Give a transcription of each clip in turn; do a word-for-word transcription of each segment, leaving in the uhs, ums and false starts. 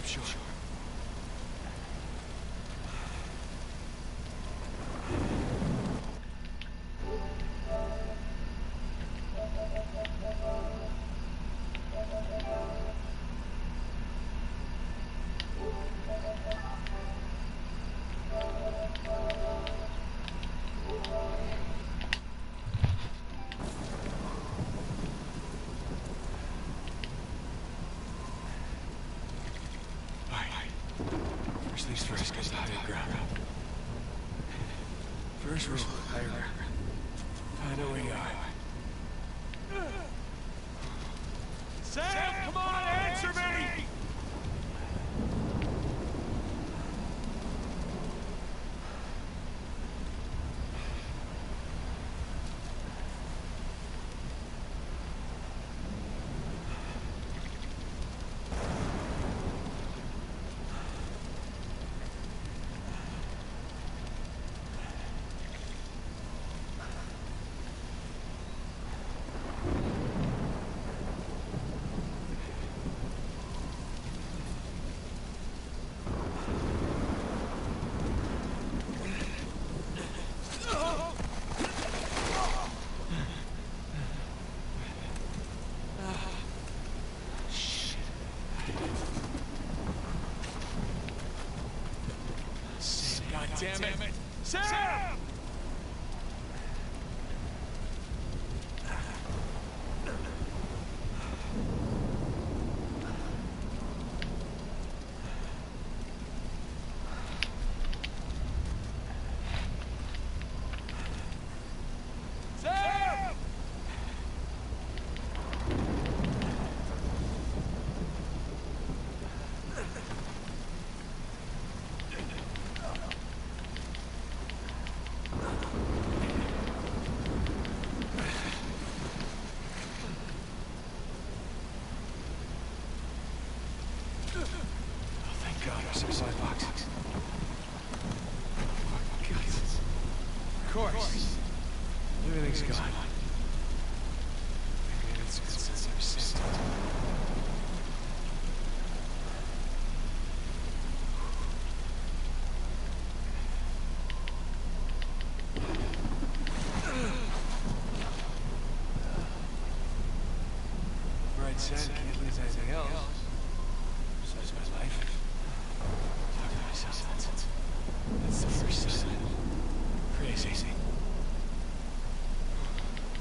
sure. First things first, get to higher ground. First rule, higher ground. Find out where you are. Sam, come on, answer me! Damn it! Damn it. Sam! Sam! Supply box. Of course. Everything's gone. Maybe it's good since I've seen it. Bright side, can't lose anything else. Besides my life. That's the first sign. Crazy.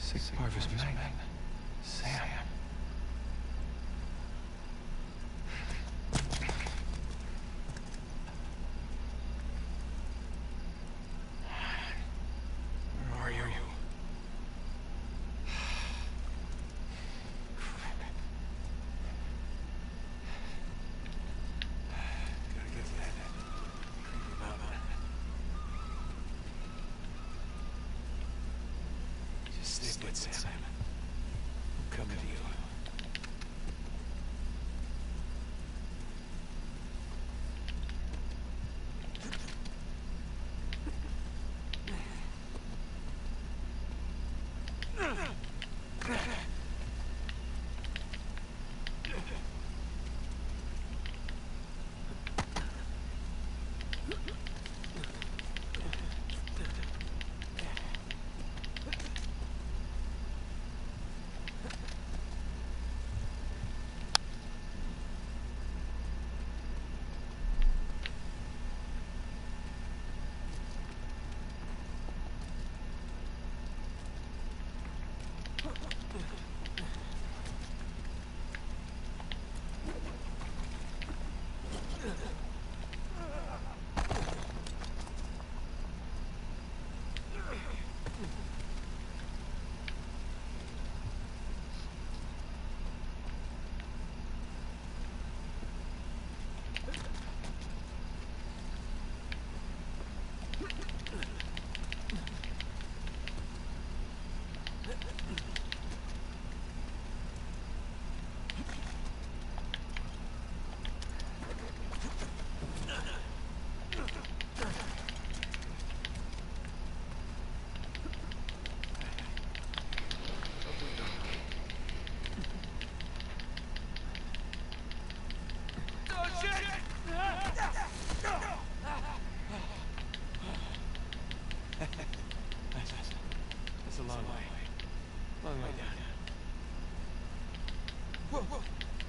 Parvis Magnum. Sam. Where are you? Crap. Gotta get to that creepy mountain. Just stay put, Sam. I'm coming to you. That's a long way. Long way down. Whoa, whoa.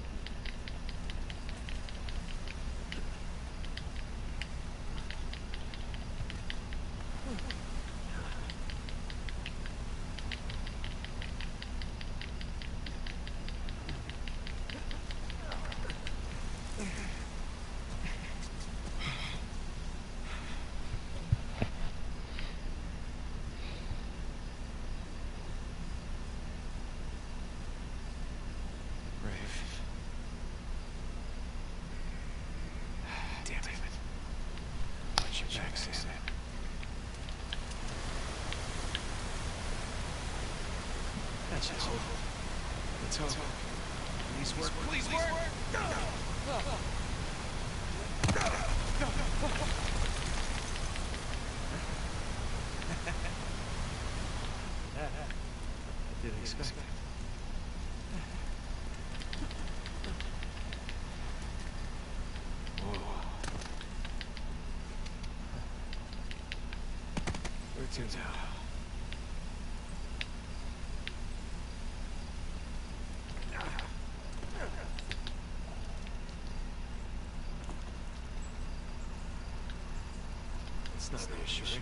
Back, Sam. That's hope. Let's hope. Please work. Please work. I didn't expect that. To now. It's not reassuring.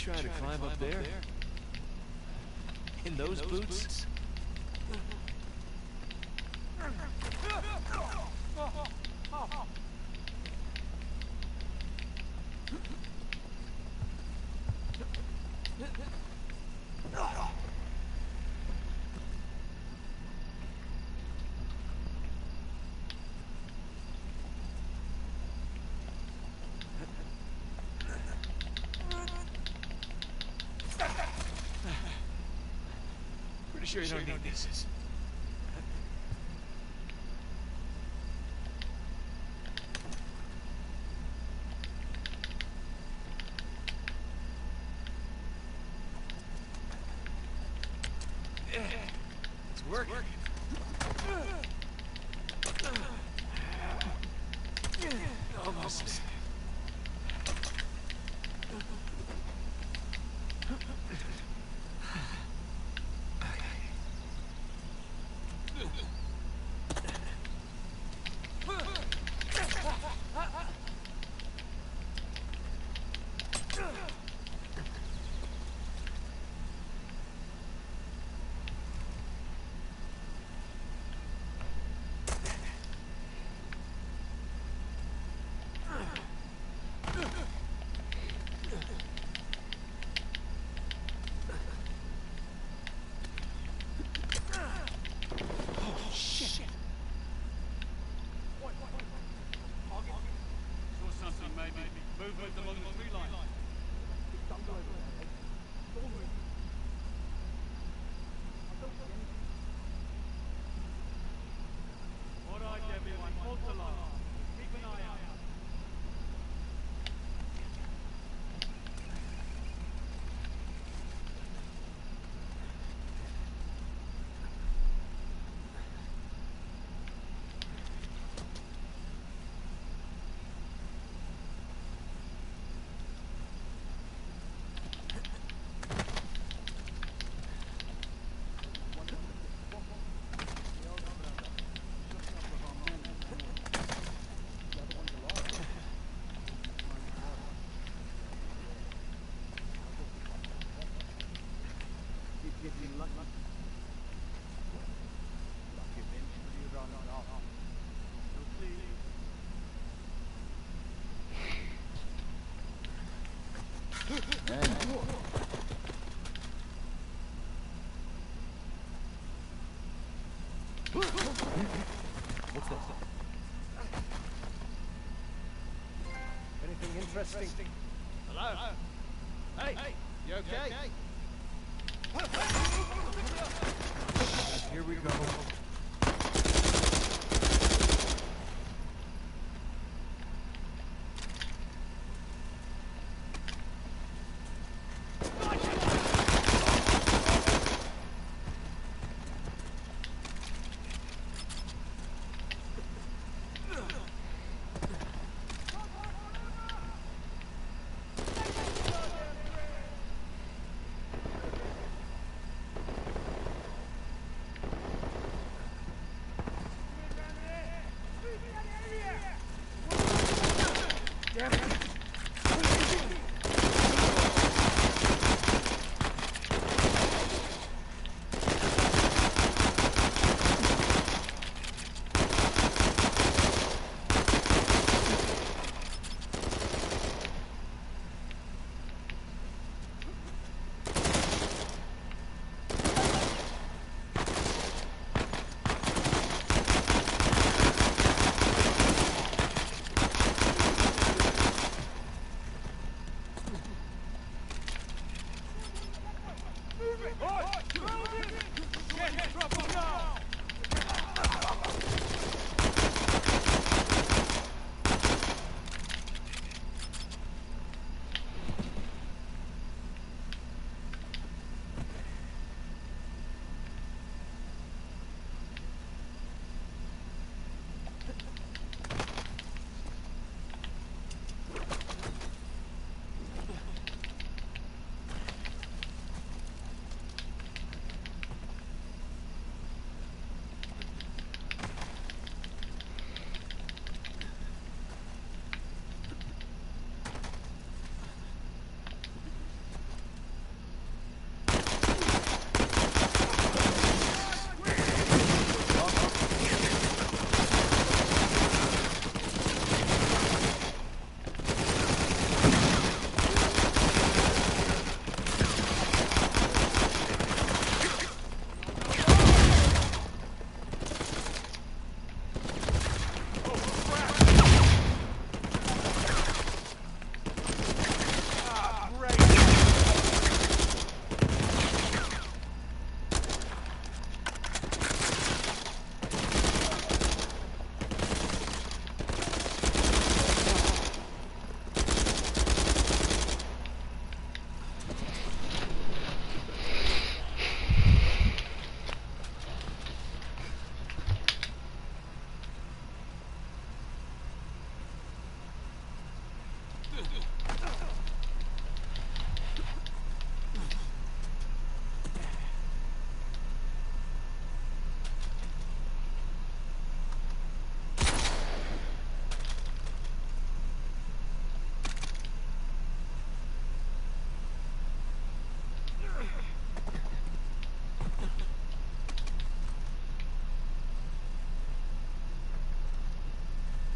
trying to climb up there? In those boots? Pretty sure you don't need this. It's working. Almost. Movement along the tree line. All right, everyone, hold the line. Keep an eye out. What's this? Anything interesting? Hello? Hey, hey, you okay? You okay? Here we go.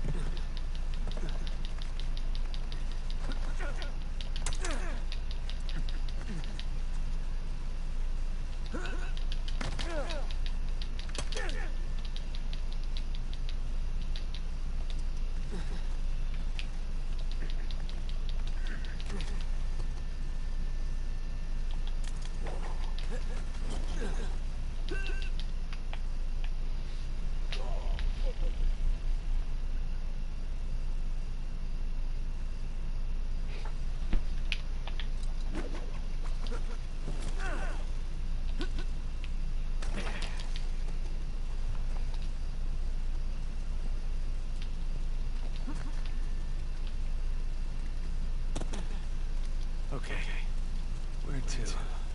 Okay. Where to?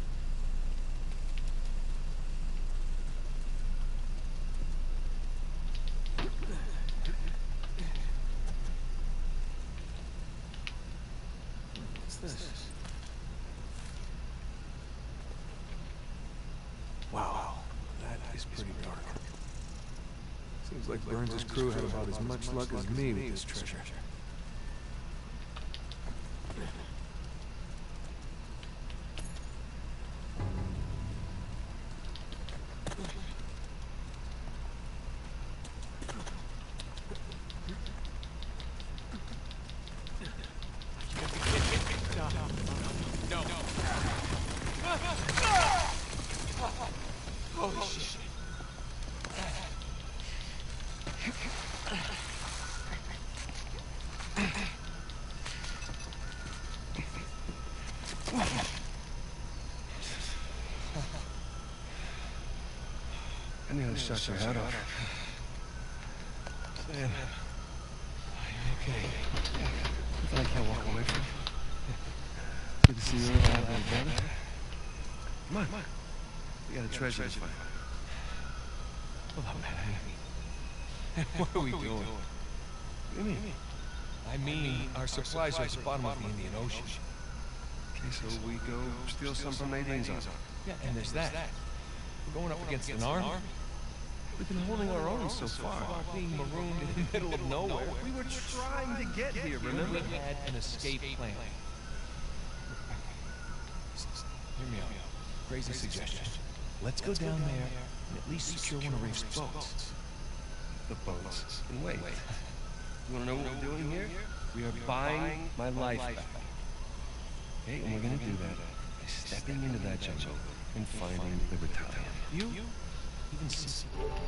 What's this? Wow, that is pretty dark. Seems like Burns' crew had about as much luck as me with this treasure. Holy shit. I nearly shot your head off. Sam, are you okay? Nothing I can't walk away from. Good to see you all have it together. Come on, come on. We got a treasure to find. Hold on, man. What are we doing? What do you mean? I mean, our supplies are at the bottom of the Indian Ocean. Okay, so we go steal some from Nadine's army. Yeah, and there's that. We're going up against an army. We've been holding our own so far. While being marooned in the middle of nowhere. We were trying to get here, remember? We had an escape plan. Hear me out. Crazy suggestion. Let's go down there and at least secure one of Rafe's boats. The boats. And wait. You wanna know what we're doing here? We are buying my life back. Okay, and we're gonna do that by stepping into that jungle and finding the battalion. You even see.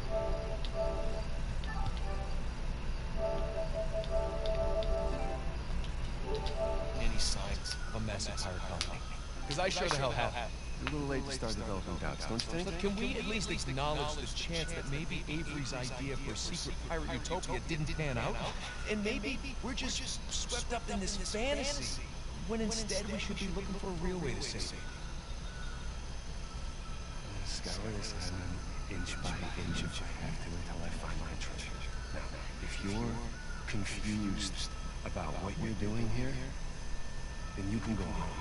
Any signs of a massive pirate colony? Because I sure the hell have. You're a little late to start developing doubts, don't you think? Look, can we at least acknowledge the chance that maybe Avery's idea for a secret pirate utopia didn't pan out? And maybe we're just swept up in this fantasy, when instead we should be looking for a real way to save it. Scour this island inch by inch if I have to until I find my treasure. Now, if you're confused about what you're doing here, then you can go home.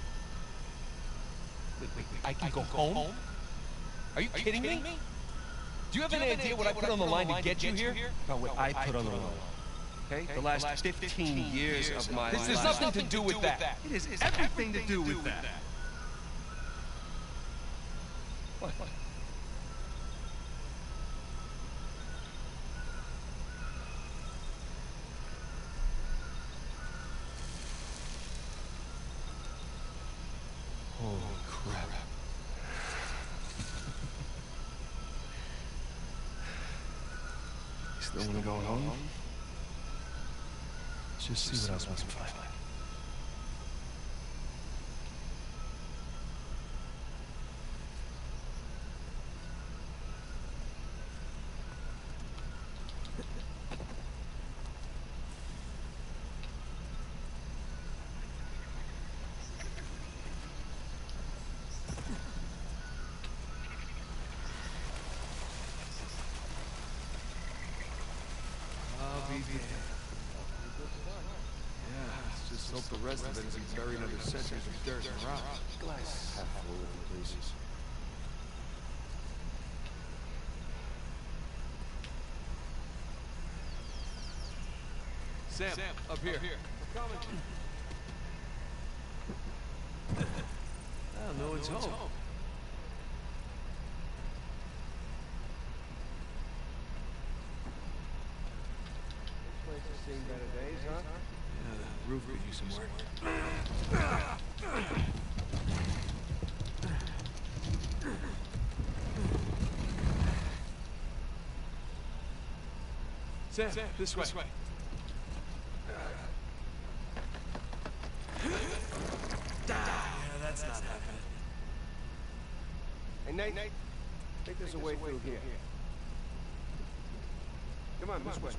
Wait, wait, wait. I can go home? Are you kidding me? Do you have any idea what I put on the line to get you here? About what I put on the line. Okay? The last fifteen years of my life. This has nothing to do with that. It is everything to do with that. What? Holy crap. You still want to go home? Let's just see what else we can find. Yeah, let's just hope the rest of it isn't buried under centuries of dirt and rock. Glass half full, please. Sam, up here. We're coming. Oh, no one's home. This place has seen better days, huh? Yeah, the roof could use some work. Sam, Sam this, way. this way. Yeah, that's not happening. Hey, Nate, Nate, I think there's a way through here. Come on, this way.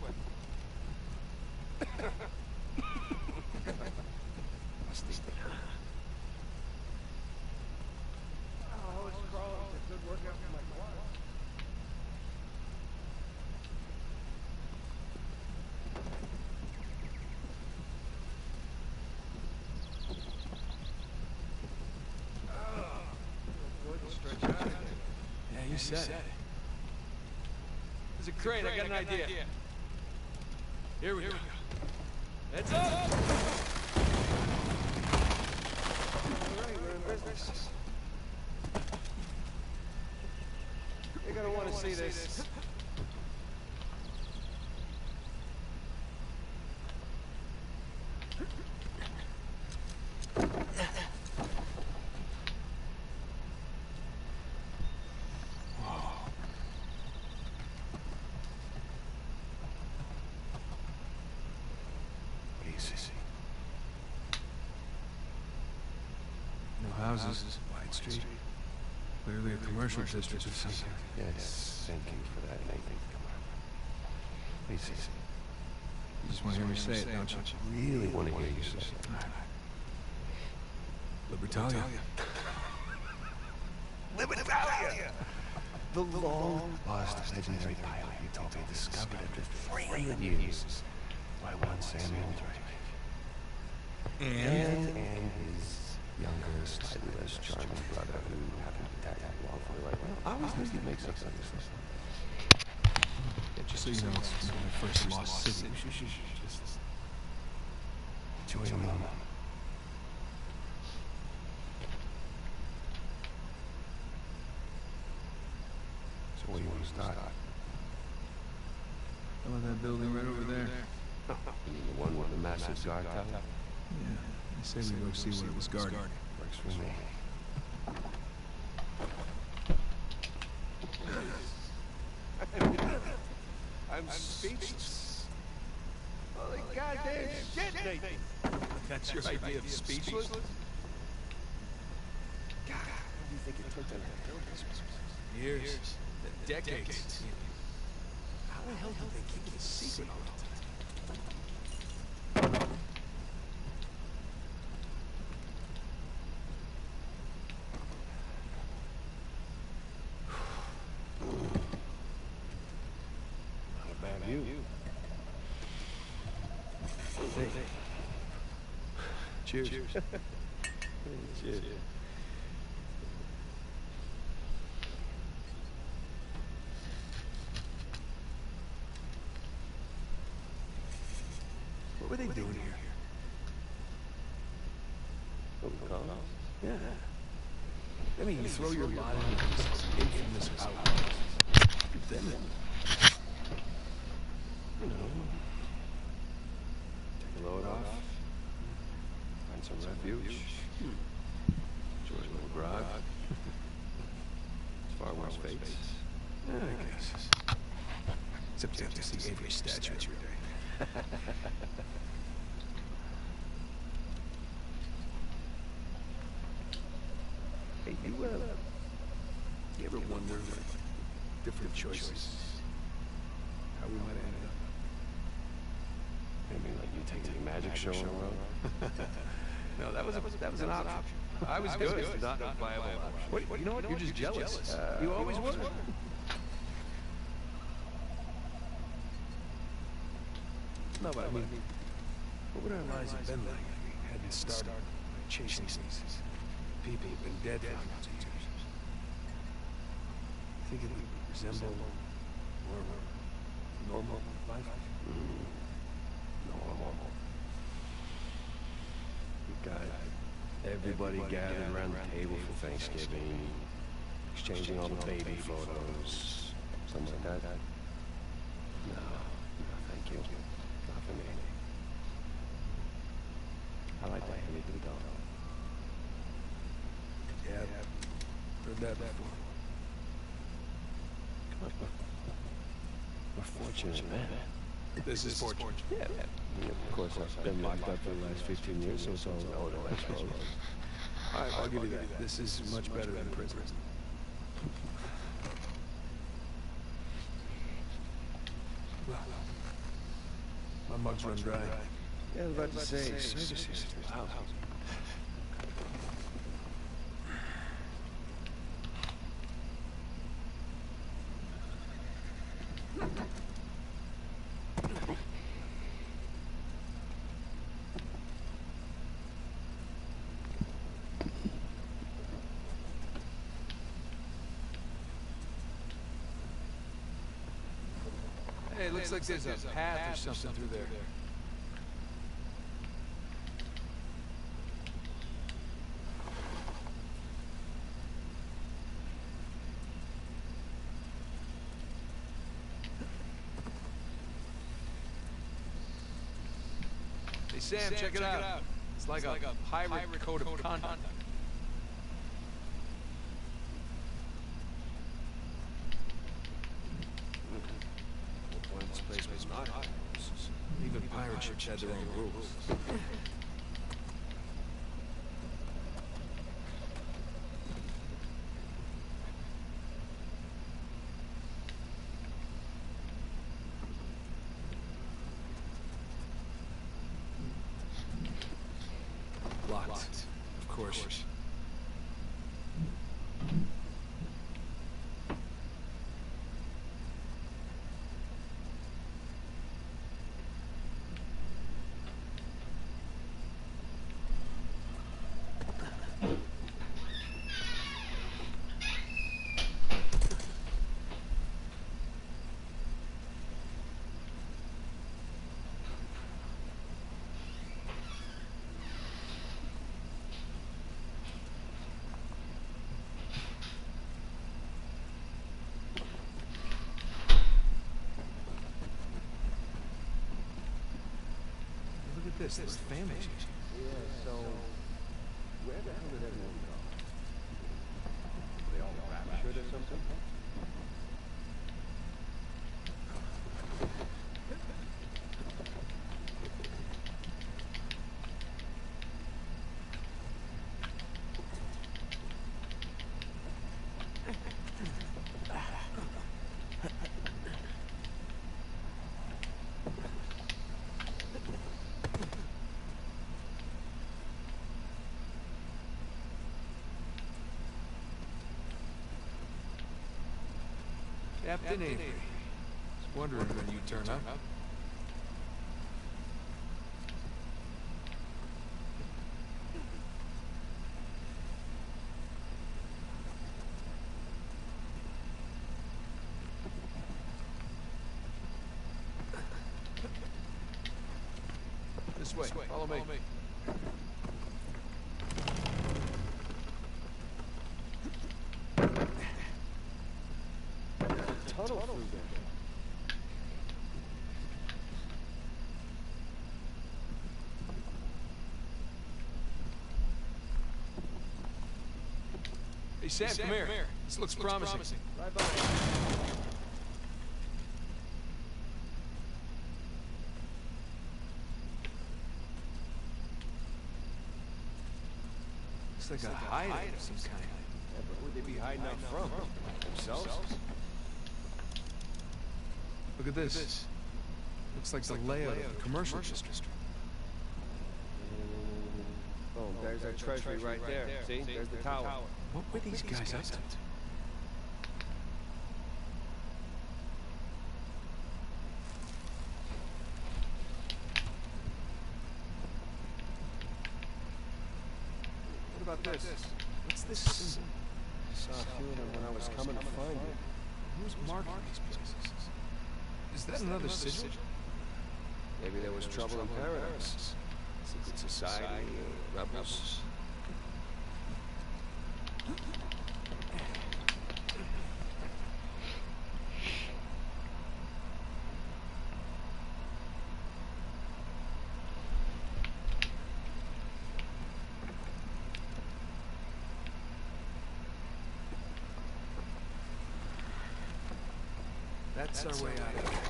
Oh, it's crawling. It's a good workout for my quads. Yeah, you said it. There's a crane, I got an idea. Here we go. Heads up! All right, we're in business. You're gonna want to see this. No houses, wide street. Clearly a commercial district or something. Yeah, it's thinking for that, Nathan. Come on. Easy. You just want to hear me say it, don't you? Really want to hear you say it. All right. Libertalia. Libertalia! The long-lost legendary pilot Utopia discovered after three hundred years by one Samuel Drake. And, and his younger, slightly less charming brother who happened to attack him lawfully like, well, I always knew you'd make sense of this stuff. Yeah, just so you know, it's when I first lost city. Just enjoy the moment. So where do you want to start? How about that building right over there? You mean the one with the massive guard tower? Yeah, I say we go see what it was guarding. Works for me. I'm speechless. Holy goddamn shit, Nathan! That's your idea of speechless? God, how do you think it took them to build this place? Years. Decades. How the hell did they keep it a secret all the time? Not a bad view. Cheers. Cheers. Cheers. What were they doing here? What, call? Yeah. I mean, you throw your lot into this infamous out. Then, You know, take a load off, find some refuge, enjoy a little grog. It's far worse fates. yeah, I guess. Except you have to see Avery's statue every day. Hey, you, uh, you ever wonder, like, different choices, how we might have ended up? Maybe like you taking a magic show on the road. No, that was a, that was an option. I was good. It's not a viable option. What, you know what? You're just jealous. Uh, You always were. No, but I mean, what would our lives have been like if we hadn't started by chasing these people who've been dead for hundreds of years? Think it would resemble more normal life? Normal. got everybody gathered around the table for Thanksgiving, exchanging all the baby photos, something like that. No, no, thank you. Not for me. I like that anything though. Yeah, heard that before. Come on, we're fortunate, man. This is fortunate. Yeah, yeah, of course, I've been locked up for the last fifteen years, so it's all relative, I suppose. All right, I'll give you that. This is much better than prison. Well, my mug's run dry. Yeah, I was about to say, service is wow. Hey, it looks like there's a path or something through there. Hey, Sam, Sam check, it, check out. it out. It's like, it's a, like a pirate, pirate code, code of conduct. conduct. This place was not. Even pirate ships had their own rules. Locked, of course. This, this family. Yeah, so where the hell did everyone go? They all raptured or something? Captain Avery. Just wondering when you turn up. This way. Follow me. Tunnel through there. Hey, Sam, hey, Sam come, here. come here. This looks, this looks promising. promising. Right behind. Looks like, like a hideout of some kind. Yeah, but where'd they be hiding out from? Themselves? Themselves? Look at this. Look at this. Looks like, Looks the, like layout the layout of the commercial, commercial district. district. Mm, oh, there's our treasury, treasury right, right there. there. See? See? There's, there's the tower. tower. What were these, these guys, guys up to? What about this? What's this symbol? I saw a few of them when I was coming to find you. Who's marking these places? Is that, Is that another sigil? Maybe there was trouble in paradise. Secret society, uh, rebels. That's our way out of here.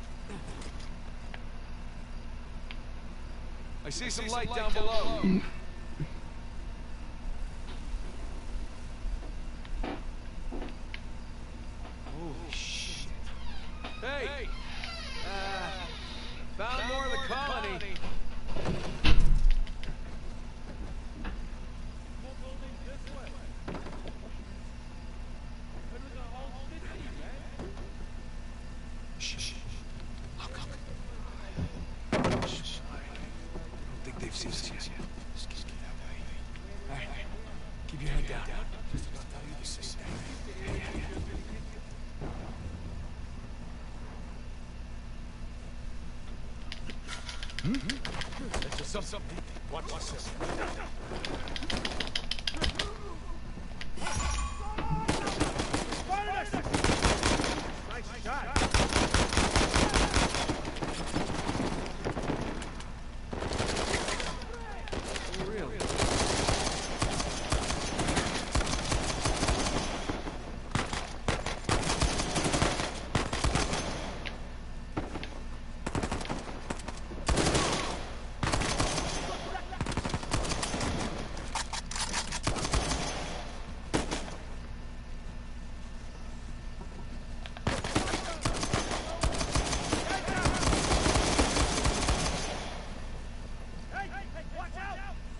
I see some light down below. Holy shit. Hey! Uh, found more of the colony. More buildings this way. It was a whole city, man. Shh, shh. Look, look. Shh. I don't think they've seen us yet. Just keep it that way. All right. Keep your head down. Just about to tell you the same thing. Yeah, yeah, yeah. That's just some, something. Watch this. Nice shot. Oh, really? Hey, hey, hey, watch out!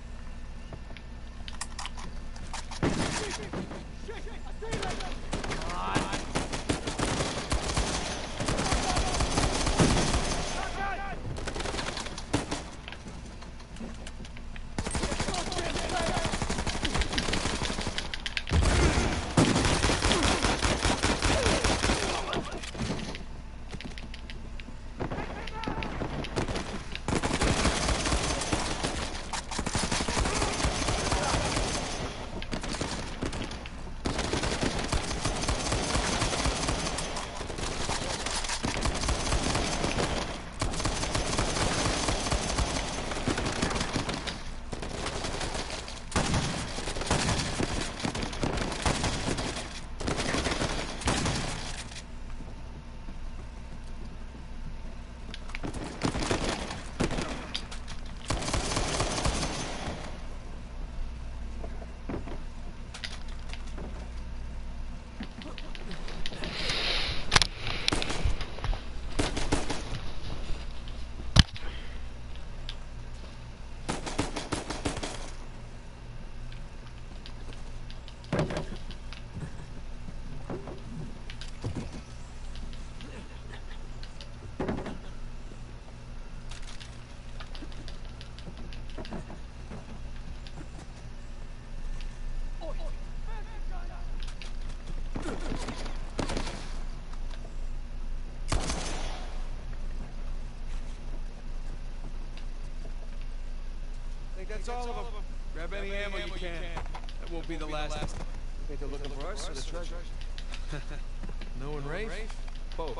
That's all of them. Grab any ammo you can. That won't be the last. You think they're looking for us or the treasure? No and Rafe? Both.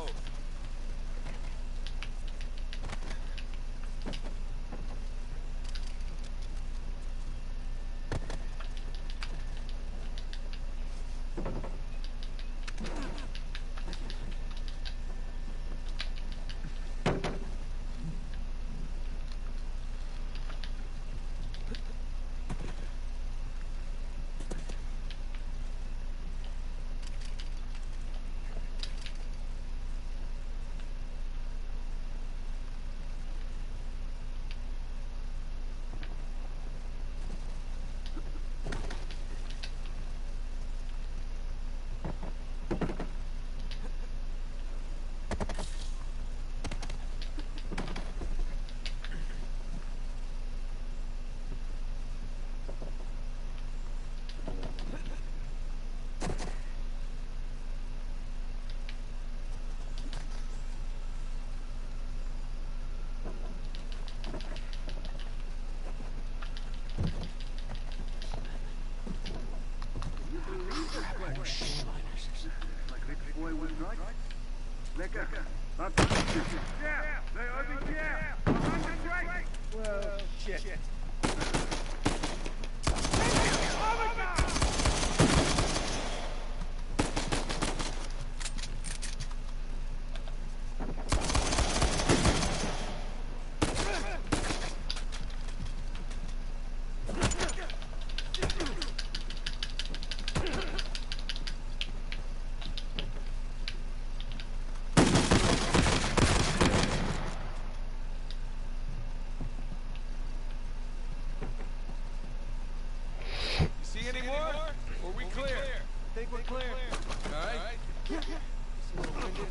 Well, shit. See any more? Or we clear? I think we're clear. All right. Just a little winded.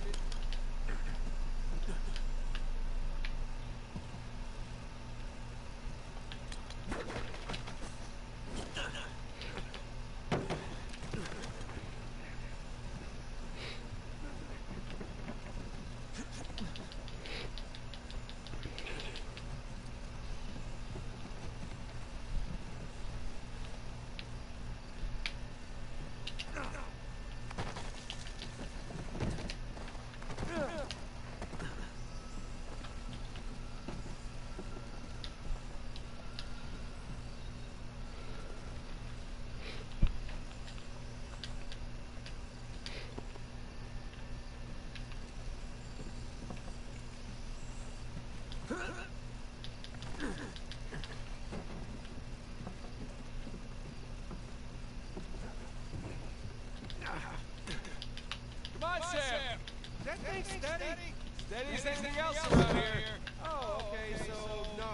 Come on, Sam. Is that thing steady? Steady as anything else around here. Oh, okay, so no.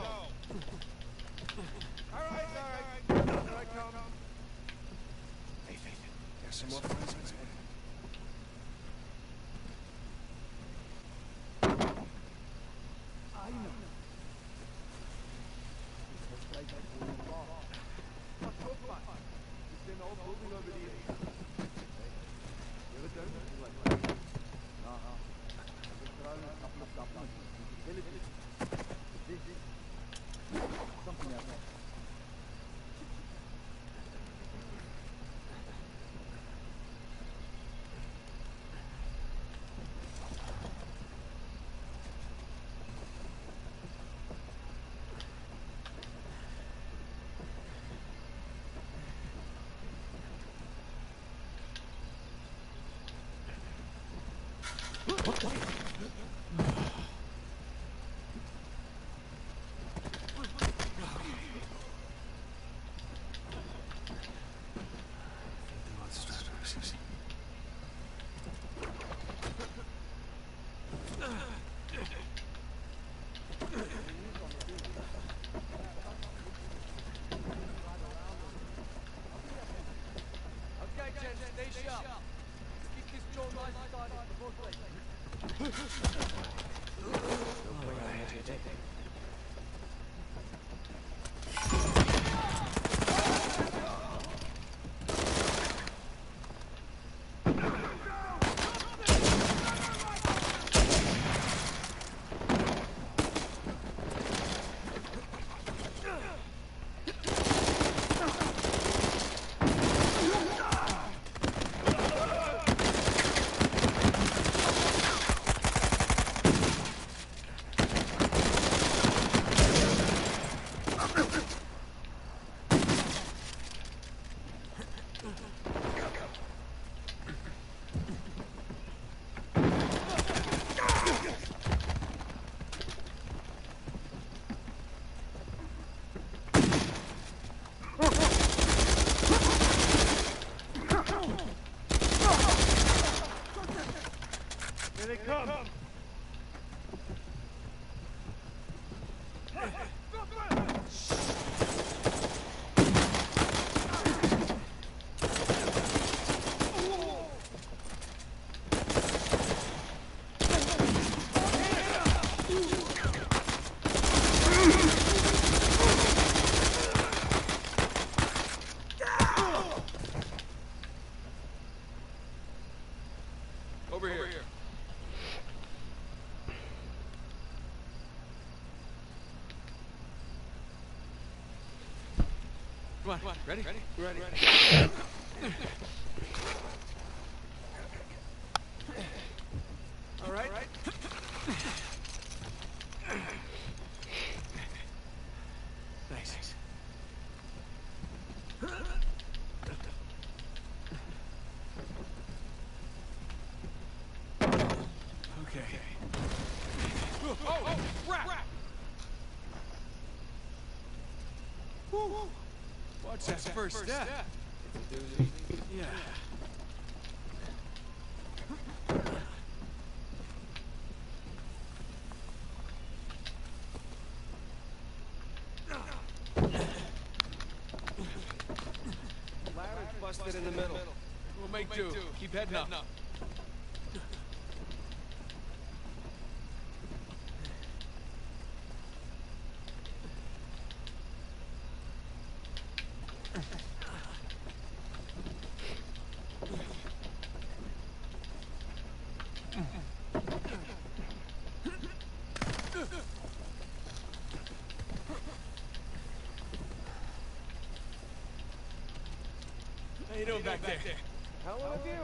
All right, all right. Here I come. Hey, hey, got some more friends? I know. This place is full of law. What's your fight? It's an old building over there. You ever done anything like that? No, no. I've been thrown a couple of supplements into villages. This is something else. Okay, gents, stay sharp. Keep this jaw nice and tight for both legs. Here they come. Over here. Over here. Come on, come on. Ready? Ready? Ready. Ready. All right. All right. Watch that first step. Yeah. Ladder's busted in the middle. We'll make do. Keep heading up. How you doing back there? How are you?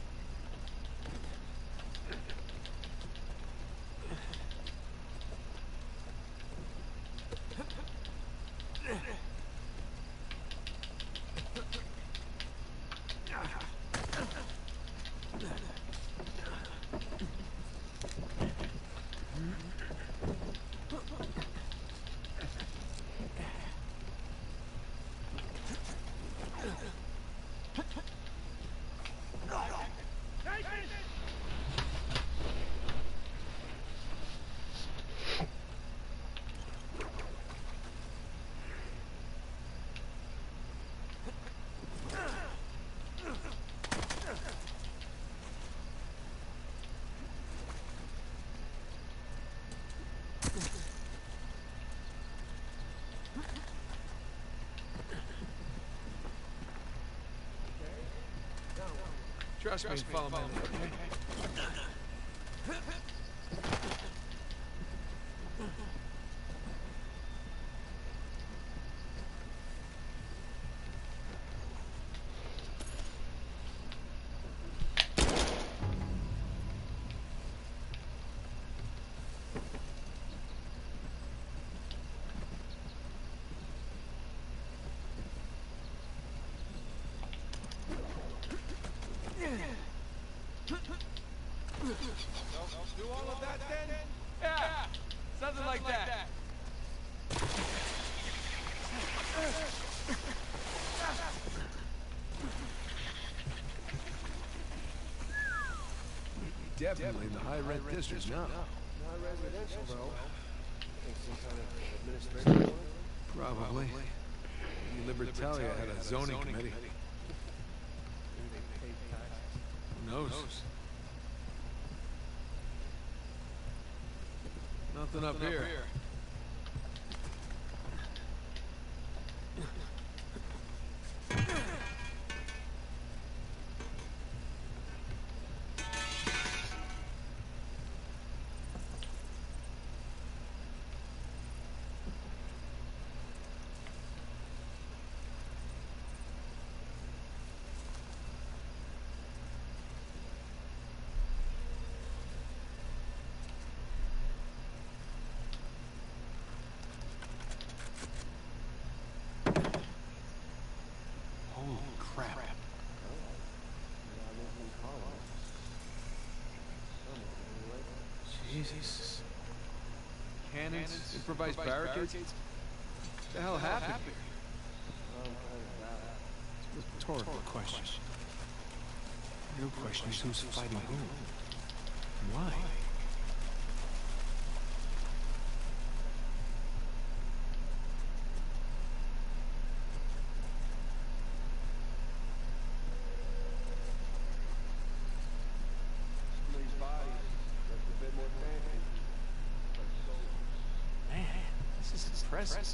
Trust me, follow me. Okay? Do all of that then? Yeah, something like that. Definitely in the high rent district now. Not residential, though. Think some kind of administrative one? Probably. Libertalia had a zoning committee. They pay taxes. Who knows? Nothing up here. Holy crap. Jesus. Cannons, improvised barricades. What the hell happened here? It's a rhetorical question. The real question is who's fighting whom? And why? Some of these bodies look a bit more fancy. Like soldiers. Man, this is impressive.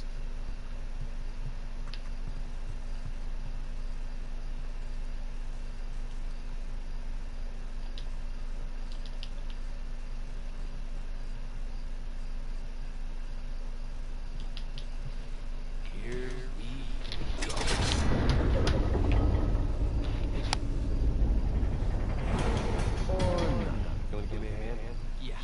Here we go. You wanna give me a hand? Yeah.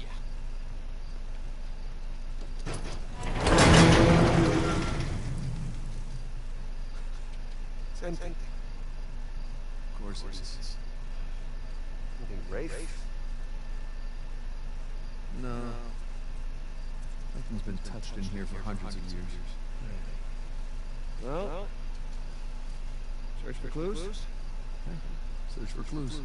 It's empty. Of course it is. You think Rafe? No. Nothing's been touched in here for hundreds of years. Well, search for clues? Search for clues.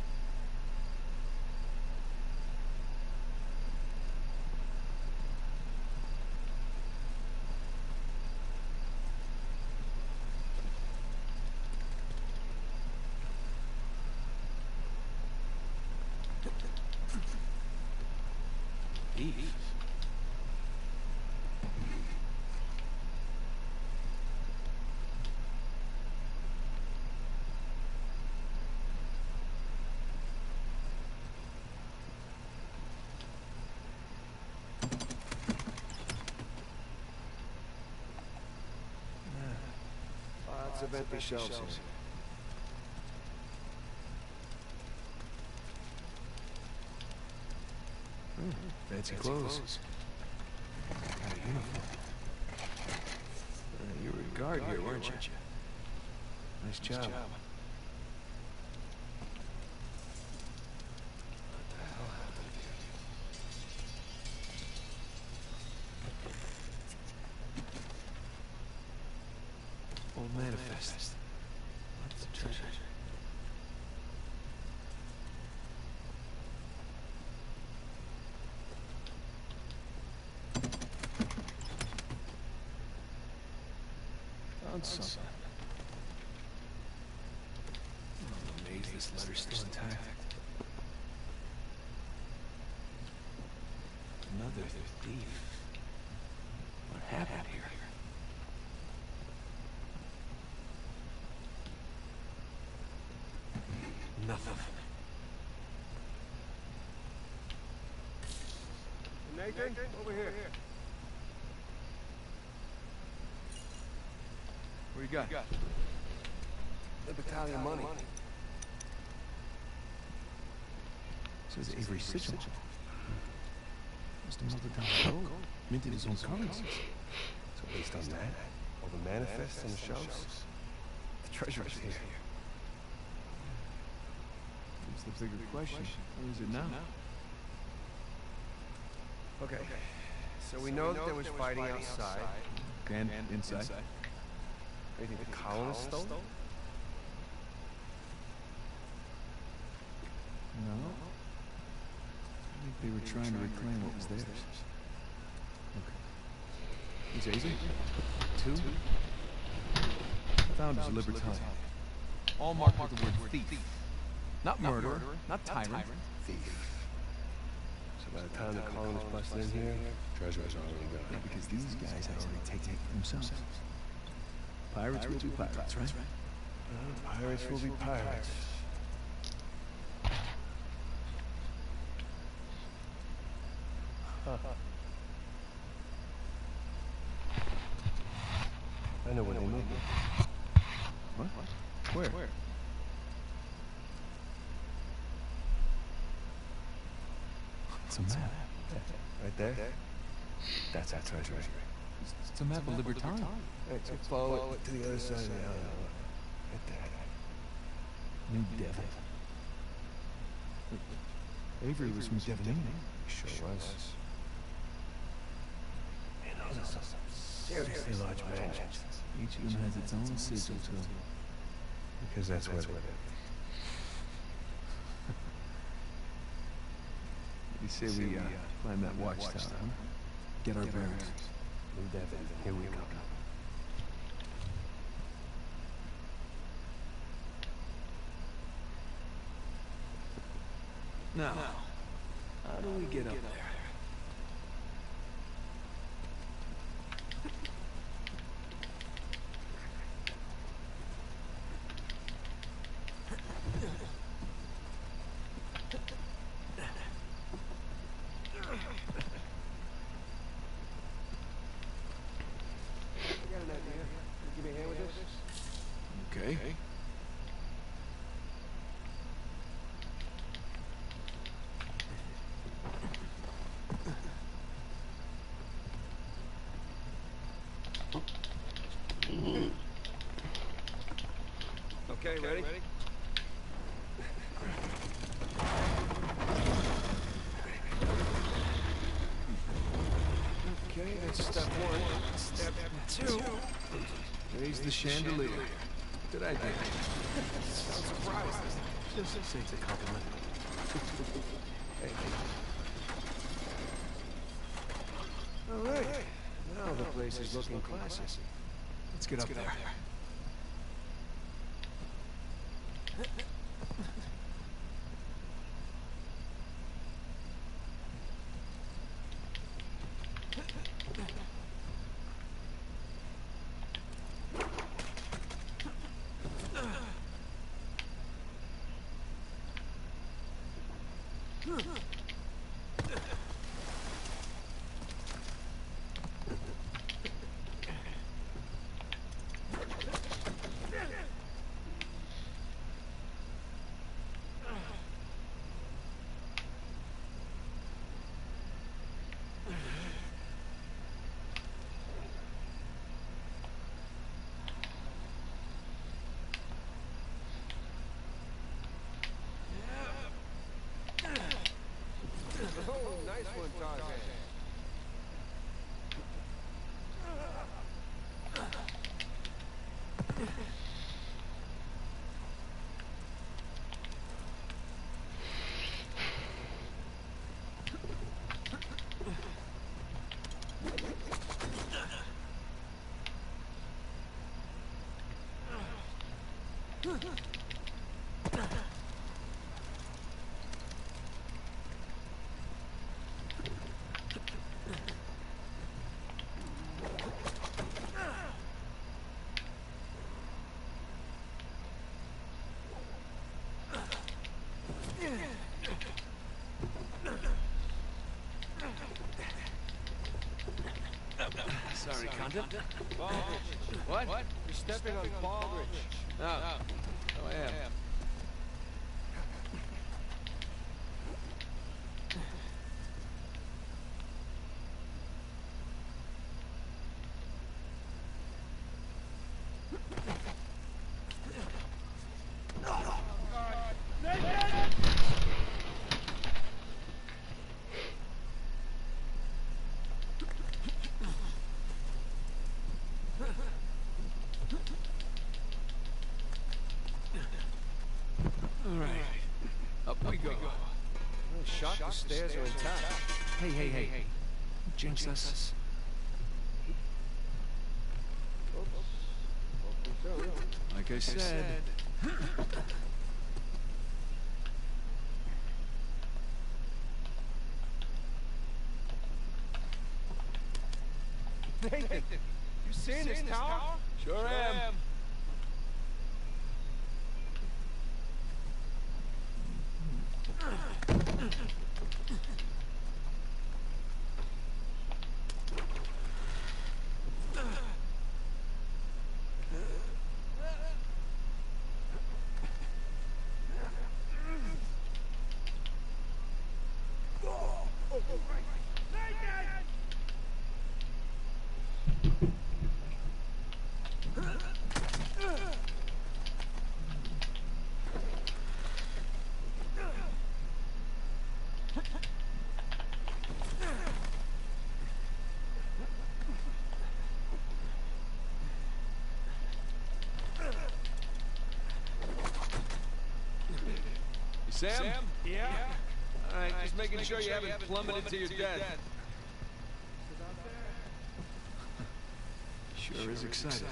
Eve. Lots of empty shelves here. Fancy clothes. Got a uniform. Uh, you were a guard here, weren't you? Nice job. Old manifest. Lots of treasure. Found something. I'm amazed this letter's still intact. Another thief. What happened here? Nothing. Nathan, over here. What you got? The battalion money. Says Avery Sigil. Must have melted down the gold. Minted his own currency. So based on that, all the manifests on the shelves, the treasure is here. That's the bigger question. What is it now? Okay. So we know that there was fighting outside. And inside? Anything the colonists stole? No. I think they were trying to reclaim what was theirs. Okay. He's Avery? Two? Founders of Libertad. All marked with the word thief. Not murderer, not tyrant. Thief. So by the time the colonists busted in here, treasure was already Yeah, gone. because these guys had already taken it themselves. Pirates will be pirates, right? Uh, pirates will be pirates. Huh. I know where they moved it. What? Where? Where? It's a map. Right there? That's our treasure. It's, it's a map of Libertad. Right, so follow it to the other side of the island. Right there. New Devon. Avery was from Devon, England. Sure was. Man, those are some seriously large mansions. Each of them has its own sigil to them. Because that's where they live. You say we uh, climb that watchtower, huh? Get our bearings. New Devon, here we come. Now, how do we get up there? Okay. Okay, ready? ready? Okay, that's step one. Step two. Raise the chandelier. Good idea. Sounds surprised. Just say it's a compliment. Hey. All right. Now the place is looking classy. Let's get up there. Oh, nice one, Tarzan. Sorry, conduct. Baldridge. What? What? You're stepping on Baldridge. No. Oh, I am. All right. Up we go. Oh, shot, the stairs are intact. Hey, hey, hey. Jinx us. Like I said. Nathan, you seeing this tower? Sure am. Sam? Sam? Yeah? All right, just making sure you haven't plummeted to your death. Sure is exciting.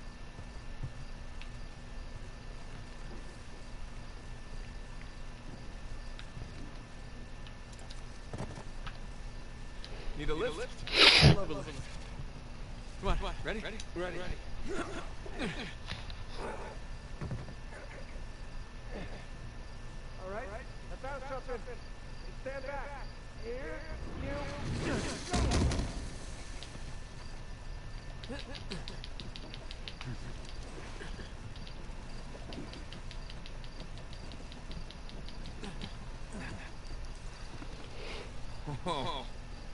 Need a lift? Love a lift. Come on, ready? Ready? Ready. All right, I found something. Stand back. Here, you, go! Oh.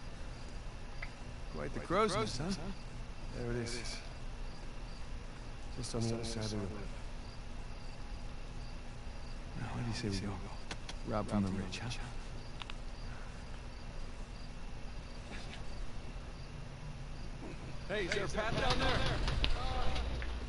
Quite the crow's nest, huh? There it is. Just on the other side of the river. Now, what do you say we go? Rob from the rich, huh? Hey, is there a path down there?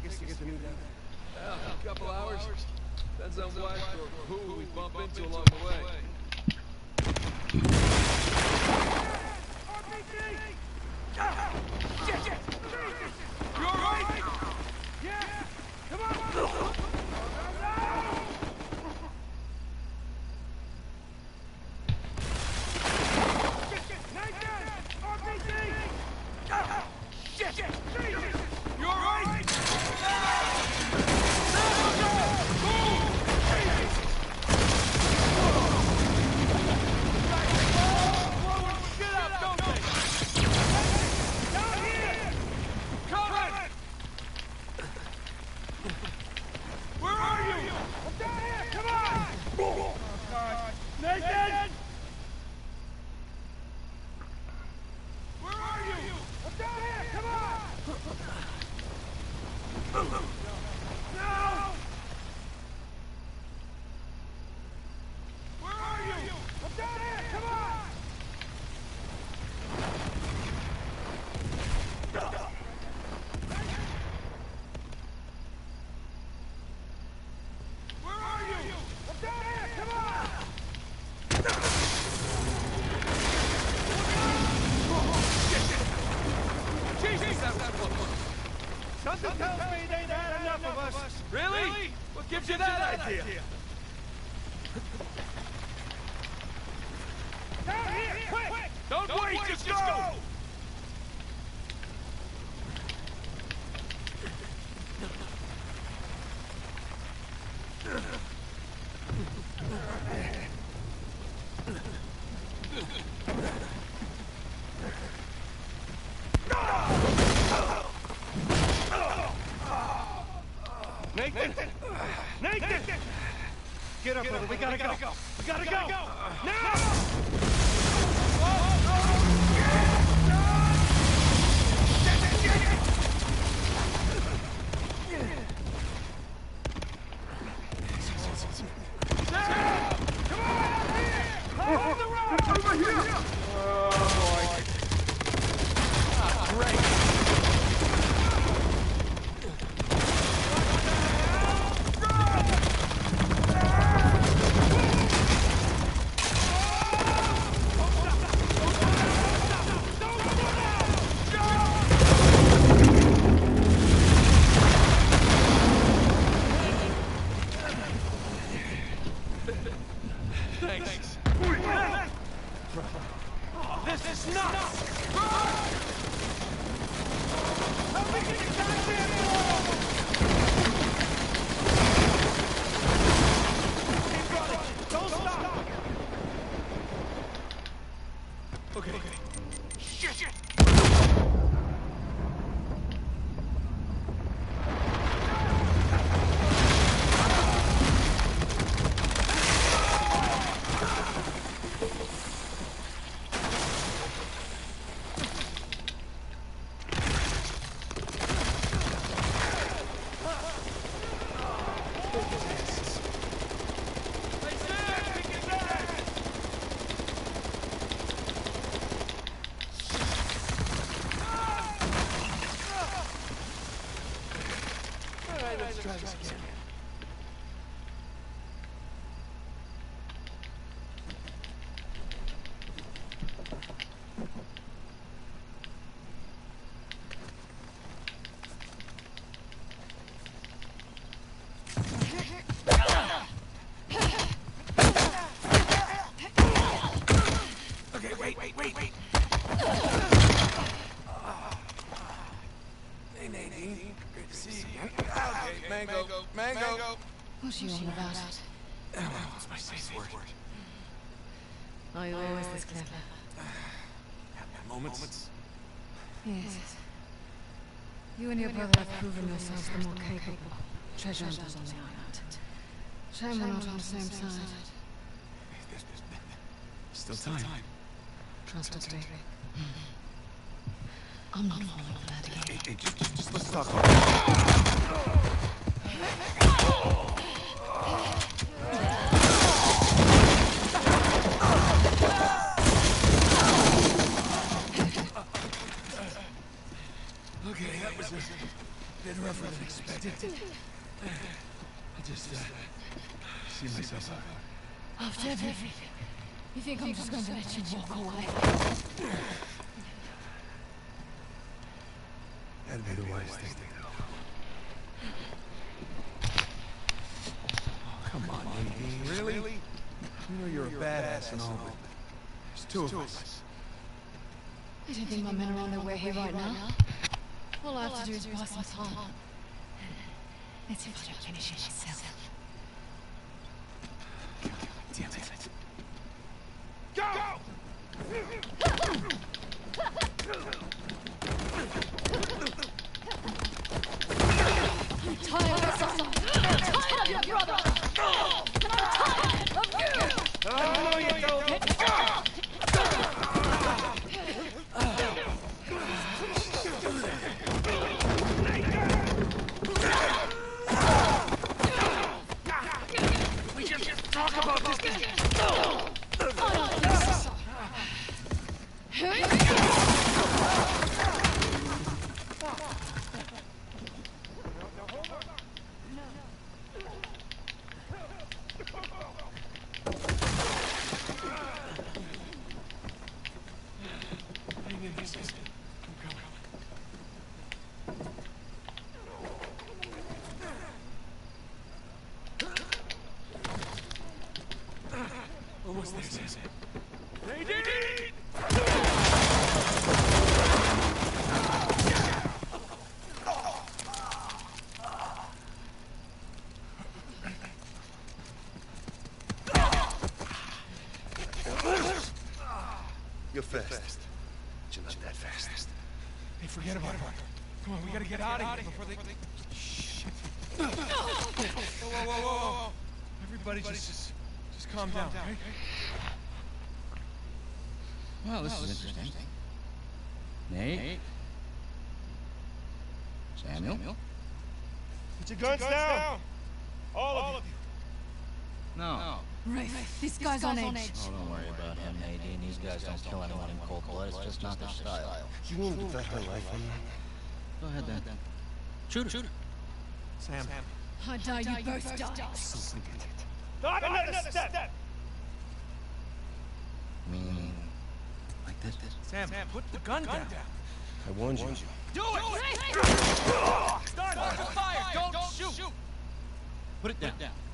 tickets to get to New York? Well, a couple hours. Depends on what or who we bump into along the way. R P G! Shit, shit! You alright? Yeah! Come on! You alright? Nathan! Where are you? I'm down here! Come on! No! Where are you? I'm down here! Come on! Where are you? I'm down here! Come on! Jesus, that was close. Something tells me they ain't had enough of us. Really? What gives you that idea? Down here! Quick! Don't, Don't wait, wait, just just go! go! Nathan! Nathan! Get up, brother. We gotta go. We gotta go. Now! Thanks. This is nuts! Help me get the goddamn door! Keep running! Don't stop! Okay. Shit! Shit! Let's try this again. Okay, wait, wait, wait, wait. Hey, Nadine. Great to see you again. Okay, mango, mango. What's you on about? What's my safe word? Are you always this clever? Have my moments. Yes. You and your brother have proven yourselves the more capable. Treasure hunters on the island. Shame we're not on the same side. Still time. Trust us, baby. I'm not falling for that again. Hey, hey, just, just, just let's talk. Okay, that was a bit rougher than expected. I just, uh, see myself out. After everything, you think I'm just going to let you walk away? That'd be the wise thing to do. Oh, come on, Nadine. Really? You know you're a badass and all, but there's two of us. I don't think my men are on their way here right now. All I have to do is buy some time. Let's see if I don't finish it myself. Damn it. Go! I'm tired of Sasa. I'm tired of your brother. And I'm tired of you. I know you don't. We just talk about this thing. I don't think so. Almost there. Nadine! You're fast. But you're not that fast. Hey, forget about it. Come on, we gotta get out of here before they... Shit. Whoa, whoa, whoa, whoa. Everybody just, just, just calm down, okay? Well, this is interesting. Nate? Samuel? Put your guns down! All of you. No. Rafe, this guy's on edge. Oh, don't worry about him, Nadine. These guys don't kill anyone in cold blood. It's just not their style. You mean to bet her life on that? Go ahead, then. Shoot her. Shoot her. Sam. I dare you both die. Not another step! I mean, like this? Sam, put the gun down. I warned you. Do it! Start the fire! Don't shoot! Put it down.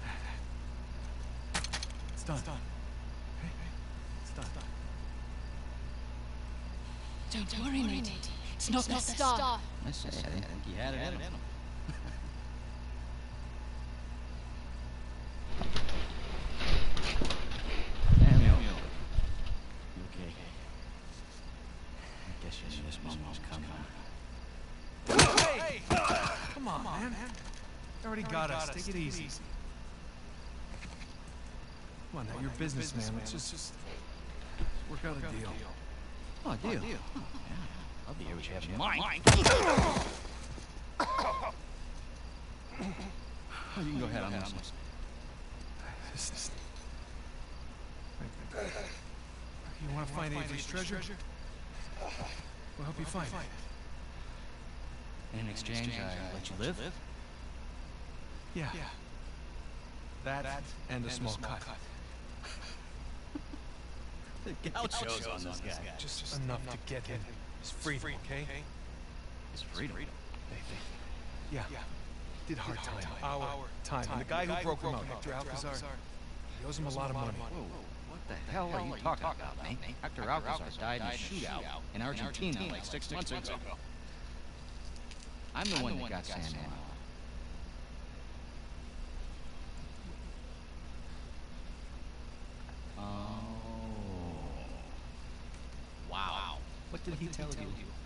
It's done. Hey, it's done. Don't worry, Nadine. It's not gonna stop. I say, I think he had it in him. Samuel. You okay? I guess you knew this moment was coming. Hey! Come on, man. You already got us. Take it easy. Come on, now, you're a businessman. Let's just, just work out a deal. Oh, a deal. Oh, yeah. Love to hear what you have in mind. Oh, you can go ahead. I'm listening. Just... You want to find Avery's treasure? We'll help you find it. In exchange, I let you live? Yeah. That, and a small cut. The gauchos on this guy. Just enough to get him his freedom, okay? His freedom. Yeah. Did hard time. Our time. And the guy who broke him out, Hector Alcazar, he owes him a lot of money. Whoa, what the hell are you talking about, man? Hector Alcazar died in a shootout in Argentina like six months ago. I'm the one that got San Juan. Oh. Wow. What did he tell you?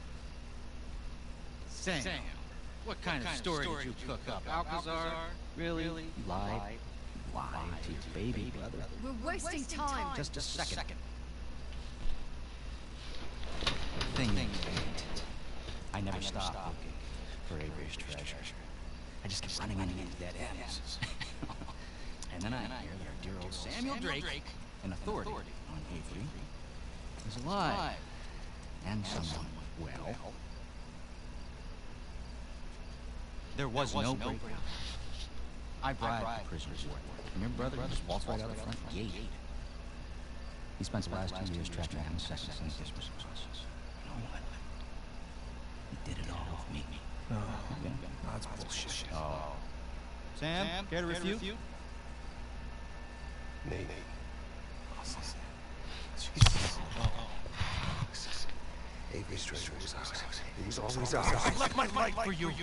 Sam, what kind of story did you cook up? Alcazar? Really? Lied? Lied to your baby brother? We're wasting time. Just a second. Thing ain't. I never stopped looking for Avery's treasure. I just kept running into dead ends. And then I hear that dear old Samuel Drake, an authority on Avery, is alive. And someone, well, There was, there was no, no break. I bribed the prisoner's work. And your brother just waltzed right out the front gate. He spent the last two years tracking down seconds and this was You know what? He did it all with me. No, okay. no, that's bullshit. Oh. Sam, Sam care to refute? Nate. Nate. Jesus. Oh. Avery's treasure was ours. It was always ours. I left my life for you.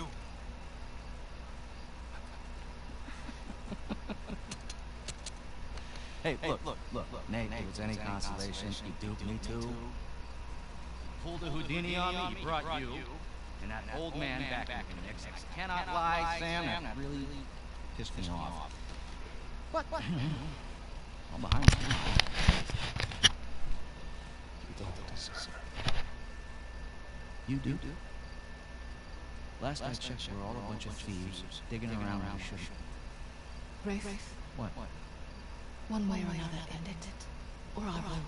Hey, look, look, look, look. Nate, if it's any consolation, you duped me too. Pulled a Houdini on me, he brought you, and that old man back in the mix. I cannot lie, Sam, that really pissed me off. What? What? All behind me. You don't deserve You do? Last I checked, we're all a bunch of thieves, digging around where we shouldn't. Rafe, What? one way or another, end it. Or I will.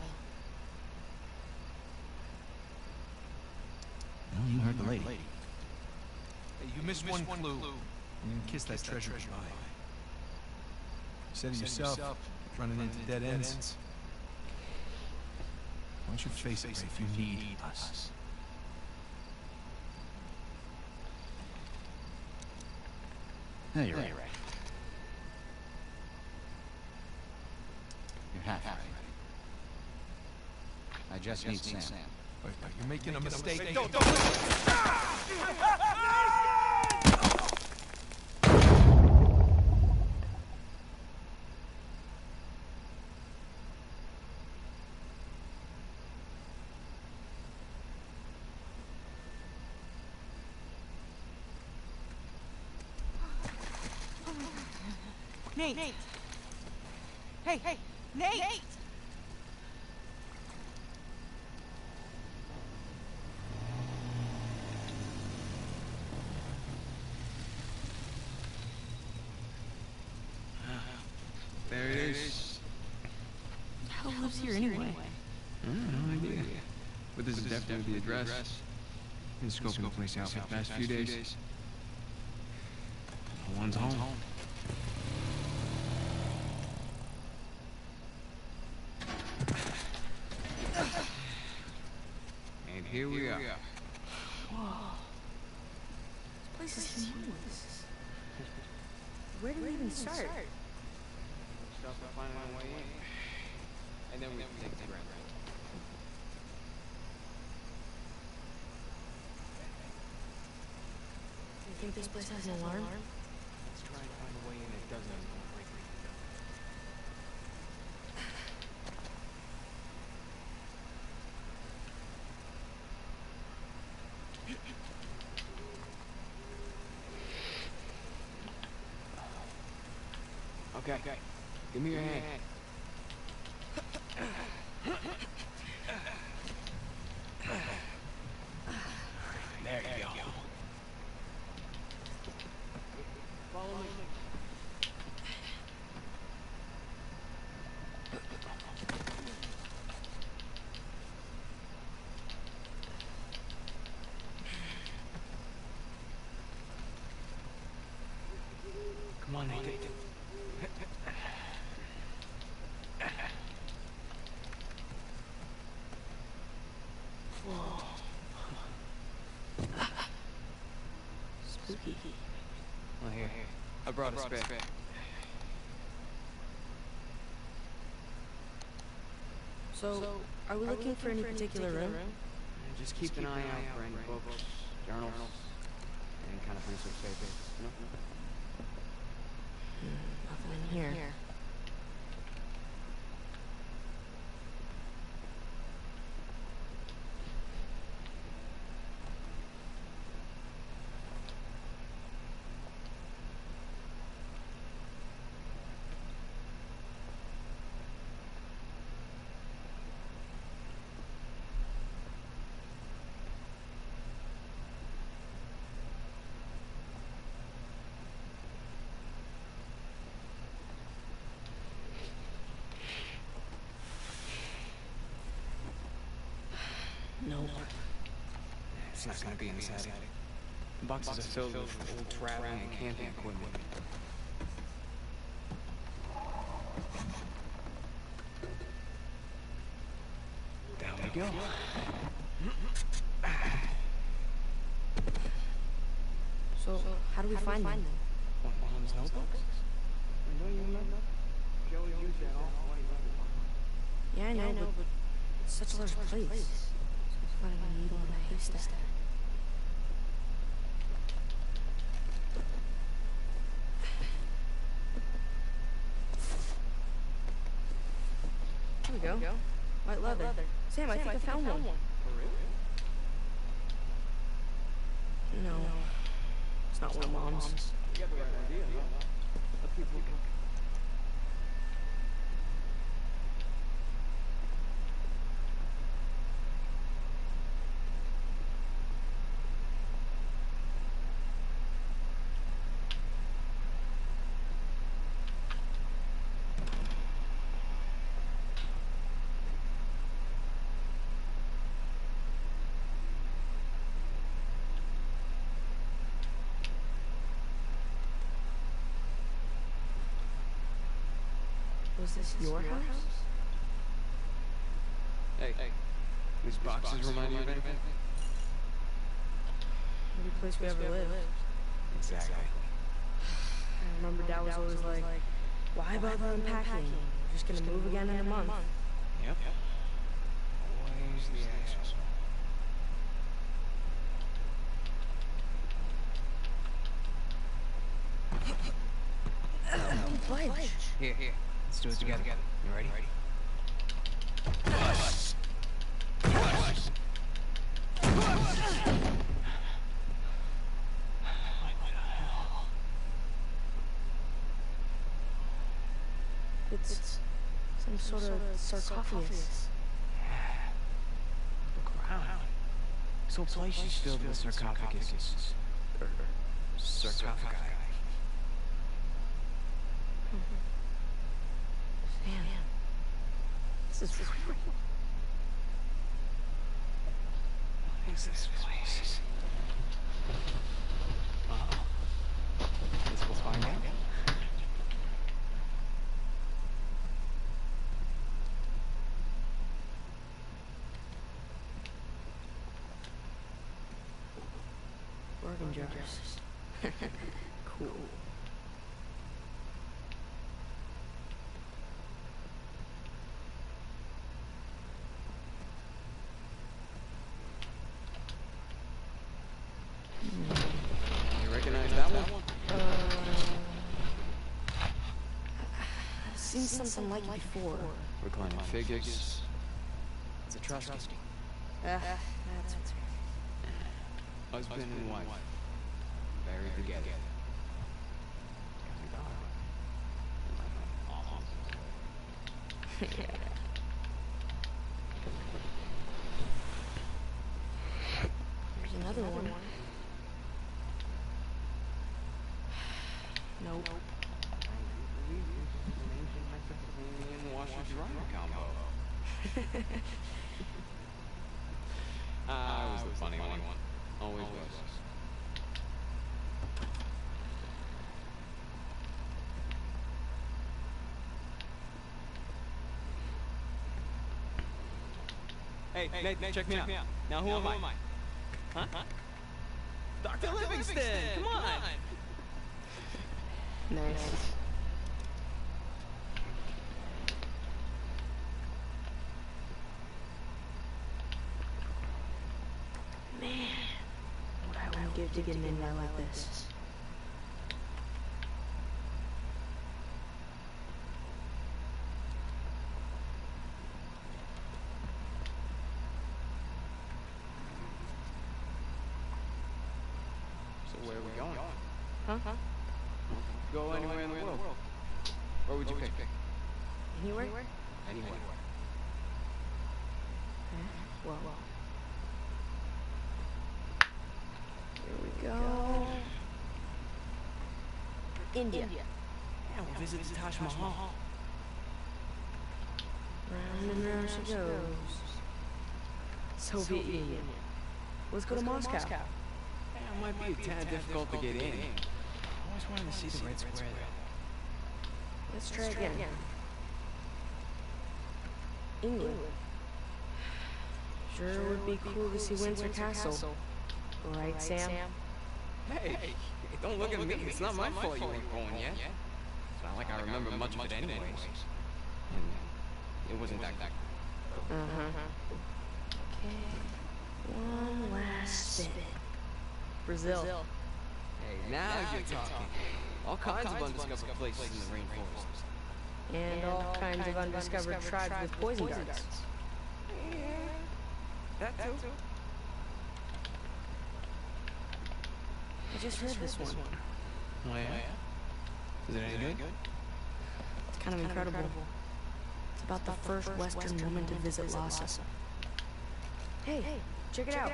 Well, you heard the lady. Hey, you missed one clue. You didn't kiss that treasure goodbye. You said it yourself, running into dead ends. Why don't you face it, Rafe? You need us. No, you're right. You're half right. I just need Sam. Wait, wait, you're making a mistake. Hey, don't, don't, Nate. Nate. Hey, hey, Nate. Nate. There it is. Who lives here anyway? I have no idea. But this is definitely the address. Been scoping the place out for the past few days. No one's home. And here we are. Whoa. This place is humongous. Where do we even start? Start by finding our way in. And then we take the ground. Do you think this place has an alarm? Let's try and find a way in that doesn't break. Okay, okay. Give me your hand. There you go. Follow me. Come on, Nate. Spooky. Well, here, I brought a spare. So, are we looking for any particular room? Just keep an eye out for any books, journals, any kind of research papers, you know? Nothing in here. Nope. It's not gonna be inside. Boxes are filled with old traveling and camping equipment. Down we go. So, how do we find them? Want Mom's notebooks? Don't you remember? She always used that all Yeah, I know, but it's such a large place. It's finding a needle in a haystack. There we go. White leather. Sam, I think I found one. No. It's not one of Mom's. You got the right idea, huh? Let's keep looking. Was this your house? Hey, hey. These boxes remind you of anything? Every place we ever lived. Exactly. I remember Dad was always like, why bother unpacking? We're just gonna move again in a month. Yep. Always the asshole. Don't budge. Here, here. Let's do it together. You ready? Ready? It's some sort of sarcophagus. Look around. This whole place is filled with sarcophaguses. Or, sarcophagi. Sam, this is real. What is this place? Uh-oh. Guess we'll find out. Organ jars. Cool. You recognize that one? I've seen something like it before. Reclining figures. It's a Etruscan. Ah, that's it. Husband and wife. Buried together. Yeah. There's another one. Nope. Washer dryer combo. I was the funny one. Always was. Hey, hey, Nate, Nate, check me out. Me out. Now, who, now, am, who I? am I? Huh? Huh? Doctor Livingston! Livingston! Come on! Nice. Man, what I would give to get an in like this. So where are we going? Huh? Huh? Go anywhere in the world. Where would you pick? Anywhere? Anywhere. Well, well. Here we go. India. India. Yeah, we'll visit the Taj Mahal. Round and round she goes. Soviet Union. Let's go to Moscow. Yeah, it might be a tad difficult to get in. I always wanted to see the Red Square though. Let's try again. England. Sure would be cool to see Windsor Castle. Right, Sam? Hey, don't look at me. It's not my fault you weren't born yet. It's not like I remember much of it anyways. And it wasn't that good. Uh-huh. Okay. One last bit. Brazil. Hey, now you're talking. All kinds of undiscovered places in the rainforest. And all kinds of undiscovered tribes with poison darts. Yeah, that too. I just read this one. Oh yeah? Is it any good? It's kind of incredible. It's about the first Western woman to visit Lhasa. Hey, check it out.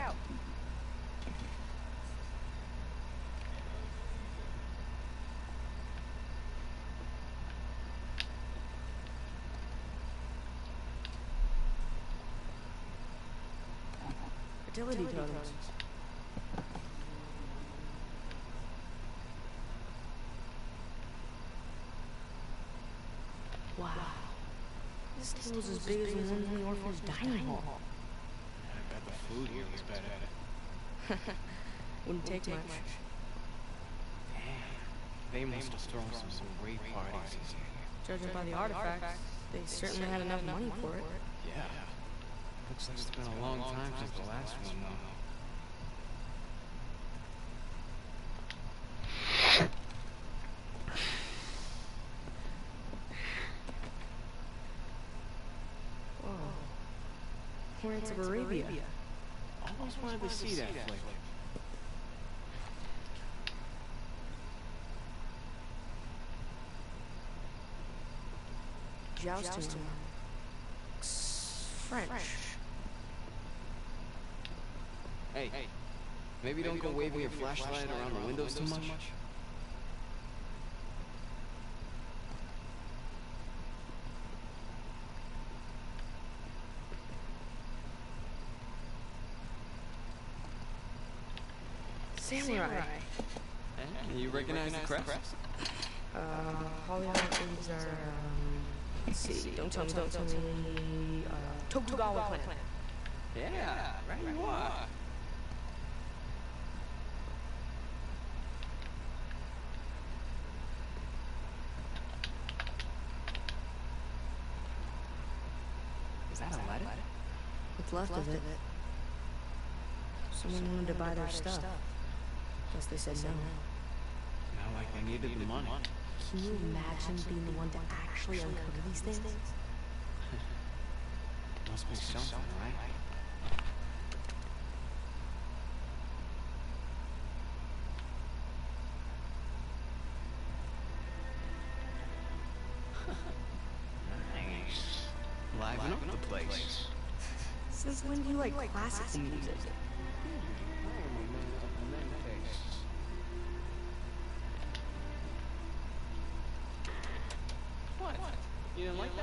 Fertility totems. Wow. This table's as big as the one in the orphanage dining hall. I bet the food here was better. Wouldn't take much. Damn, they must have thrown some great parties this year. Judging by the artifacts, they certainly had enough money for it. Yeah. Looks like it's been a long time since the last one, though. Lawrence of Arabia. Always wanted to see that flavor. Jousting. French. Hey, maybe don't go waving your flashlight around the windows too much. Samurai. You recognize the crest? Uh, Hollywood things are, um, let's see, don't tell me, don't tell me, uh, Tokugawa clan. Yeah, right you are. Is that a letter? What's left of it? Someone wanted to buy their stuff. Guess they said no. Not like they needed the money. Can you imagine being the one to actually uncover these things? Must be something, right? Nice. Liven up the place. Since when do you like classical music? What? You didn't like that?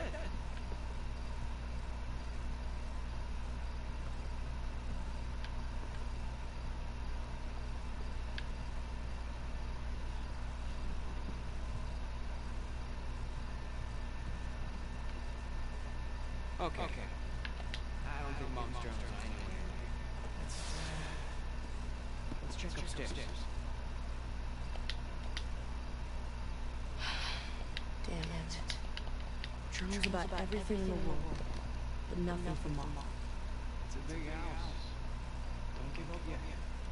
Okay. Okay. I don't think Mom's journals are anywhere. Let's, uh, let's check upstairs. Damn it. Journals about everything in the world, but nothing from Mom. It's a big house. Don't give up yet.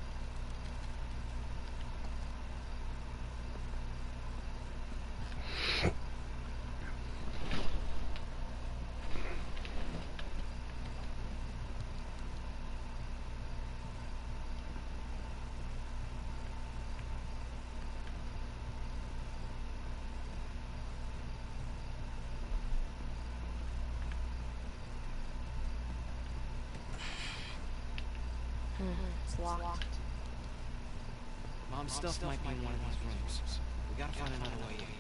It's locked. Mom's stuff might be in one of these rooms. We gotta find another way in.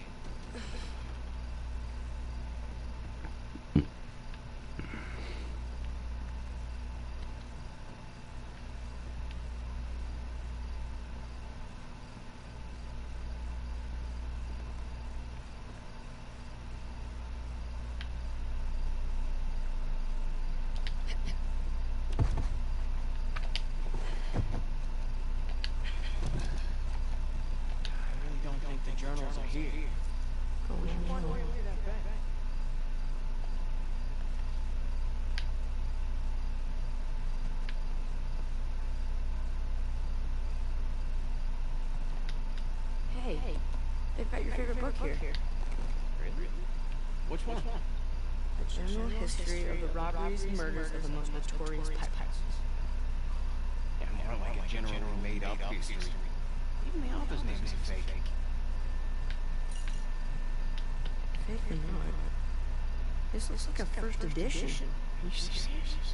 deer. Oh, no. Hey, they've got your favorite book here. Really? Which one? A general history of the robberies and murders of the most notorious pipe houses. Yeah, more like a general made-up history. Even the author's name is a fake. Fake or not, this looks like a first edition. Are you serious?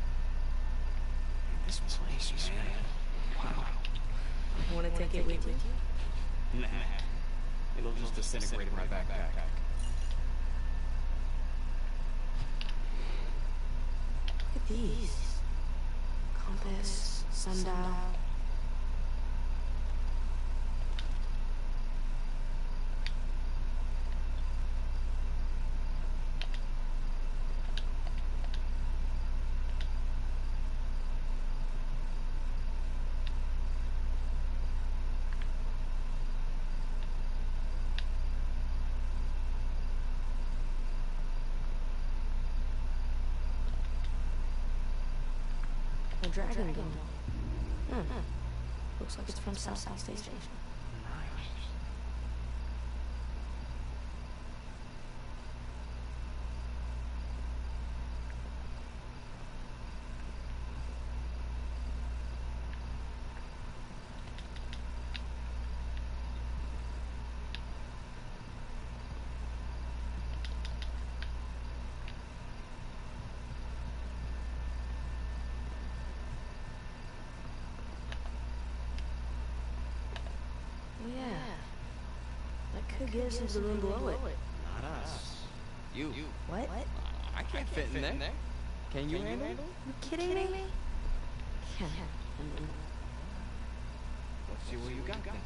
This place, man. Wow. Want to take it with you? Nah. It'll just disintegrate in my backpack. Look at these. Compass, sundial. A dragon gun. Hmm. Looks like it's from Southeast Asia. Yeah. That could get us into the room below it. Not us. You. What? I can't fit in there. Can you handle it? You kidding me? Can't. Let's see what you got then.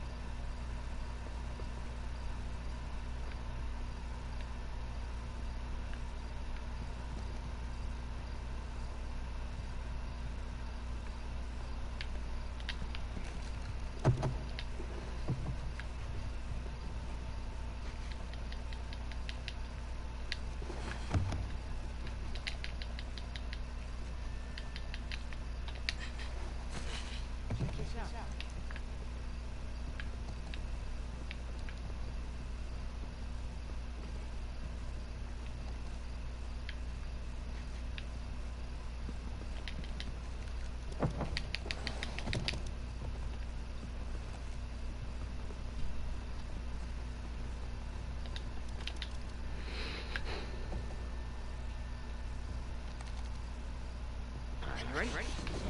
Ready? Ready?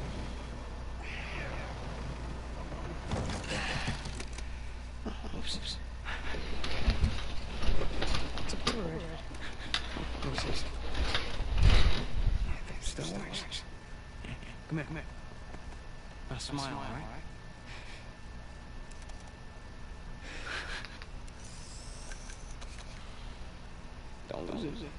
Oh, oops. It's a bird. Oops. Still works. Come here, come here. Now smile, all right? Don't lose it.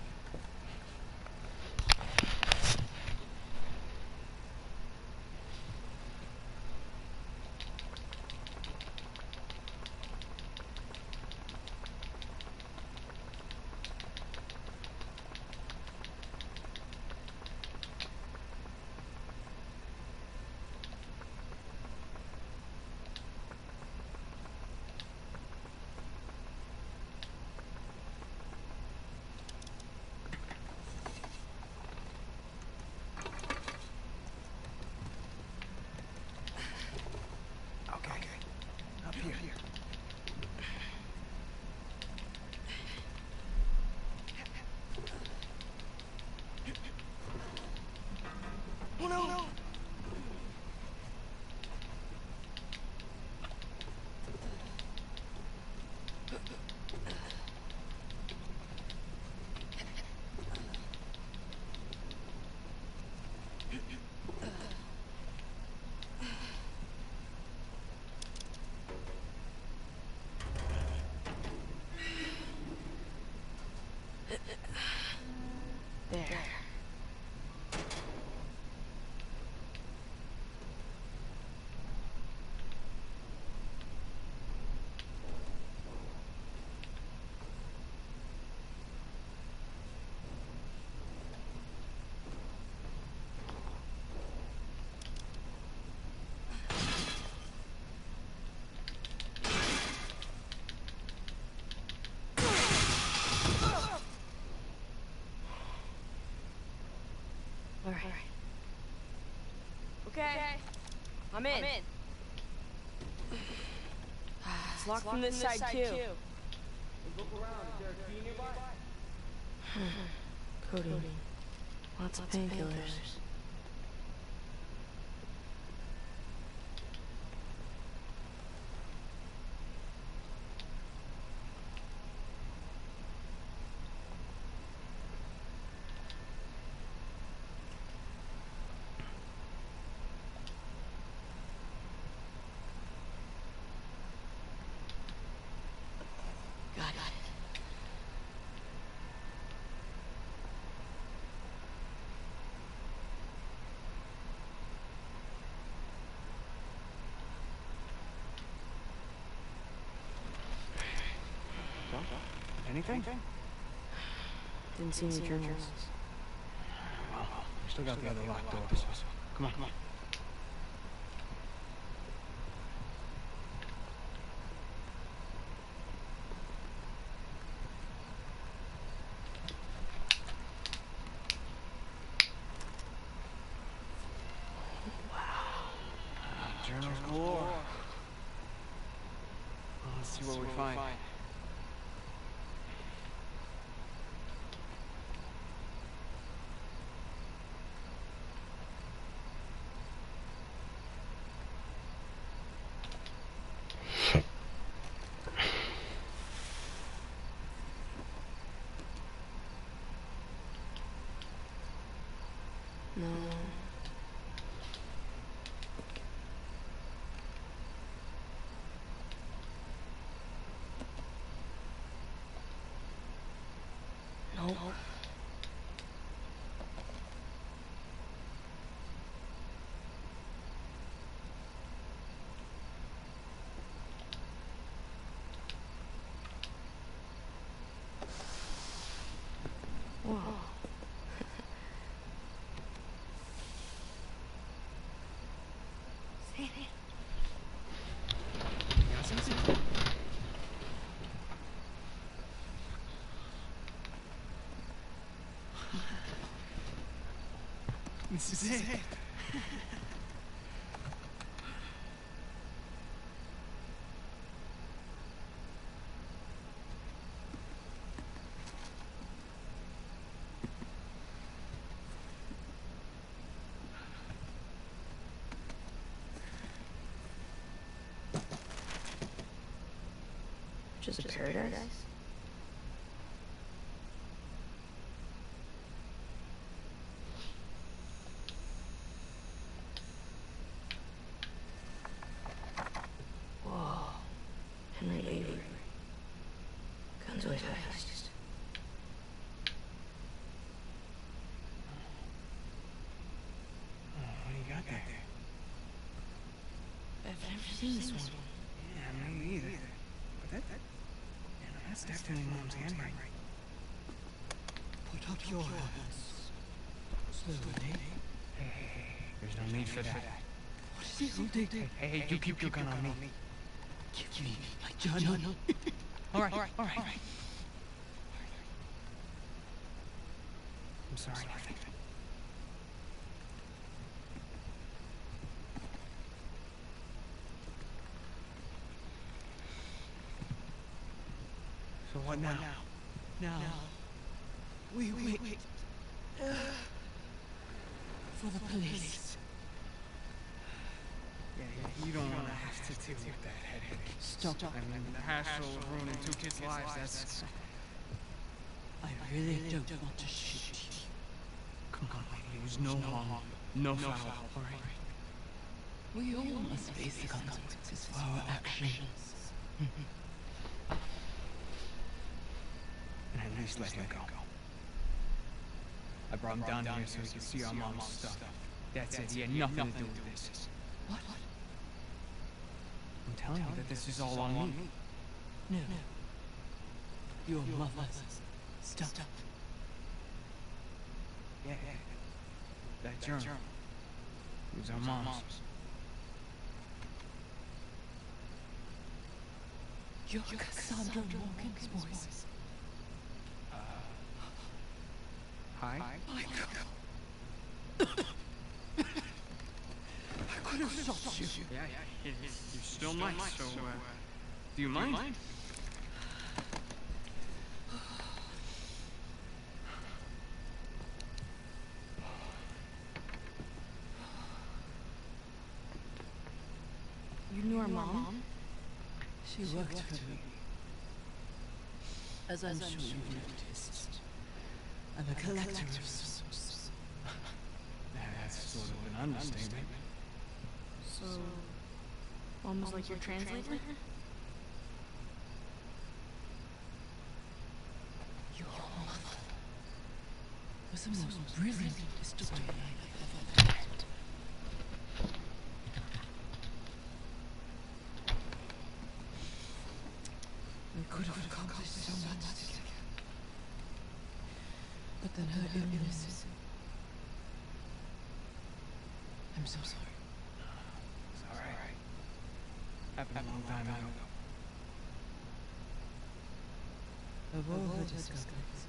Okay. I'm in. I'm in. It's locked from this side, too. Look around. Is there a key nearby? Codeine. Lots of painkillers. Got it. Anything? Didn't see any journals. Well, we still got the other locked doors. Come on, come on. Journals galore. Well, let's see what we find. No. Nope. Whoa. This is it. Just a paradise? Whoa. Henry Avery. Gunsway heist. Oh, what do you got there? I've never seen this one. Yeah, me either. But that, that, yeah, no, that's definitely Mom's handwriting. Put up your hands. Slowly. Hey, hey, hey, there's no need for that. What is this all day? Hey, hey, you keep your gun on me. Give me my gun. All right, all right, all right. I'm sorry, nothing. So what now? Now, we wait uh, for the police. Yeah, yeah, you don't want to have to deal with that headache. Stop. I mean, the hassle of ruining two kids' lives, that's... I really don't want to shoot you. Come on, there's no harm, no foul, all right? We all must face the consequences for our actions. And at least let him go. I brought him down here so he could see our mom's stuff. That's it, he had nothing to do with this. What? I'm telling you that this is all on me. No. Your mother. Stop. Yeah, yeah. That journal. It was our mom's. You're Cassandra Morgan's voice. Uh, hi? My God. could have shot you. Yeah, yeah, you still might, so, uh, do you mind? You knew our mom? She worked for me. As I'm sure you've noticed. I'm a collector of sorts. That's sort of an understatement. So, Mom was like your translator? Your mother was the most brilliant historian I've ever met. We could have accomplished so much together. But then her illness. I'm so sorry. It's alright. Happened a long time ago. Of all her discoveries,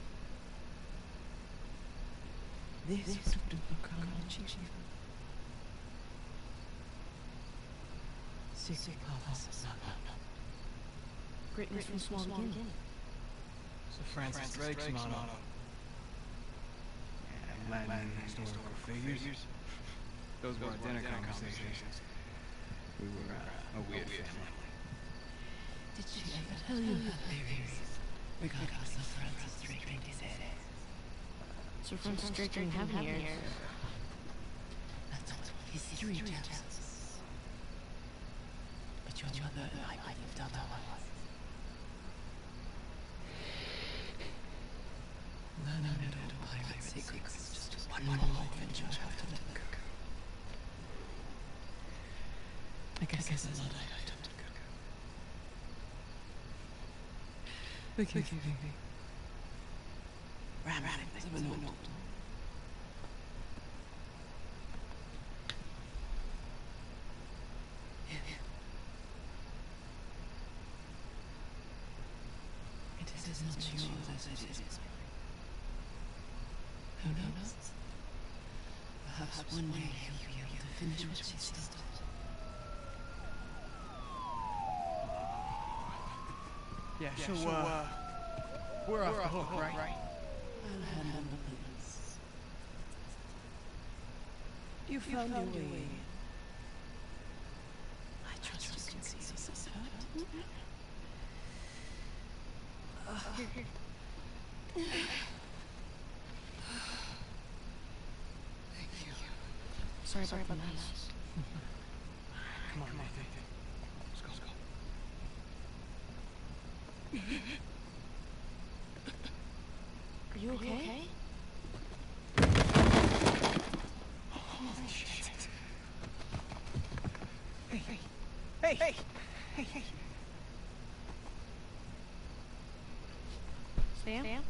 this was the crown achievement. Secret powers. Greatness from small beginning. So Francis Drake's motto. And Latin historical figures. Those were our dinner conversations. We were uh, a weird family. Did she ever tell you her theories regarding Sir Francis Drake and his head? Sir Francis Drake didn't have any heirs. That's what history tells us. But your mother and I believed otherwise. Learning that old pirate secrets is just one more adventure I have to let go. I guess there's a lot I have to go. Forgive me. Ram, ram, ram, ram, ram. It is as much yours as it is. Who knows? Perhaps one day he'll be able to finish what she started. Yeah, so, uh, we're off the hook, right? I'll handle the business. You found your way in. I trust you can see yourself out. Thank you. Sorry, Sorry about the mess. Come on, come on, Nathan. Let's go, let's go. Are you okay? okay? Holy shit. Hey, hey, hey, hey, hey, hey. Sam? Sam?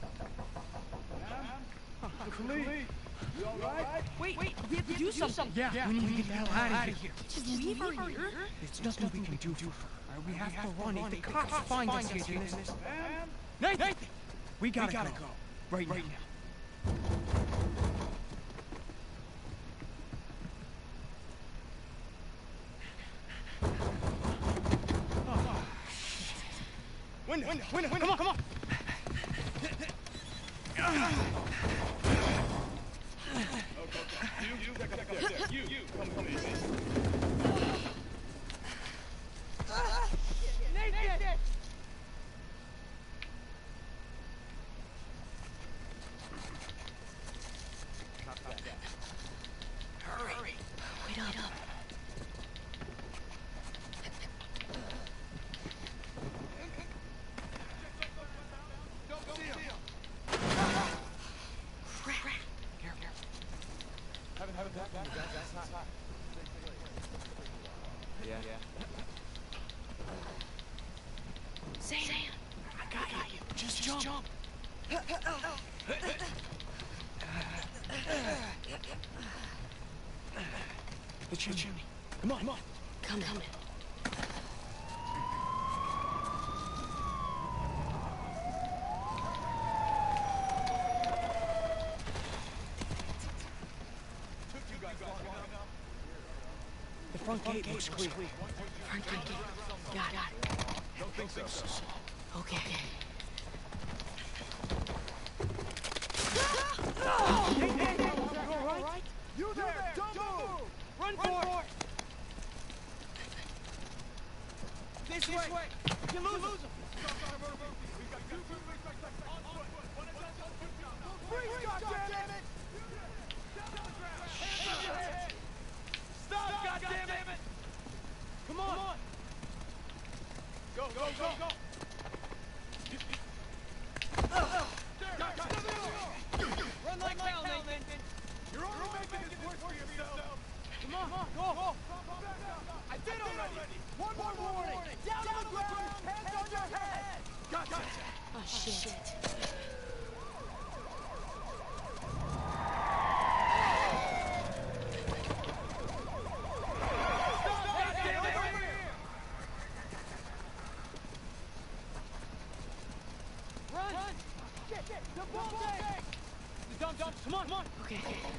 Uncle Lee. You alright? Wait, wait, we have to do something. Yeah, yeah, we need to get the hell out of here. Just leave her here? There's nothing we can do for her. Right, we have to run. If the cops find us here, then this... Nathan! We gotta go. Right now. Window, window, window, come on, come on! You, you, check up there, there. You, you, come from easy. Nathan! Hurry. Wait up. Wait up. Don't see him. Crap. Careful. Haven't, haven't, haven't, haven't, that's not hot. Yeah, yeah. Sam. Sam. I got, I got you. Just, Just jump. jump. The chimney. Come on, come on. Come, come. The front gate looks clear. Front gate. Got it. Don't think so. Okay. You there! Don't move! Run for it! This way! You lose him! Freeze, goddammit! Stop, goddammit! Come on! Go, go, go, go! Run like hell, Nathan! You're only making this worse for yourself! Come on, go! I did already! One more warning! Down on the ground! Hands on your head! Gotcha! Oh, shit. Come on, come on! Okay.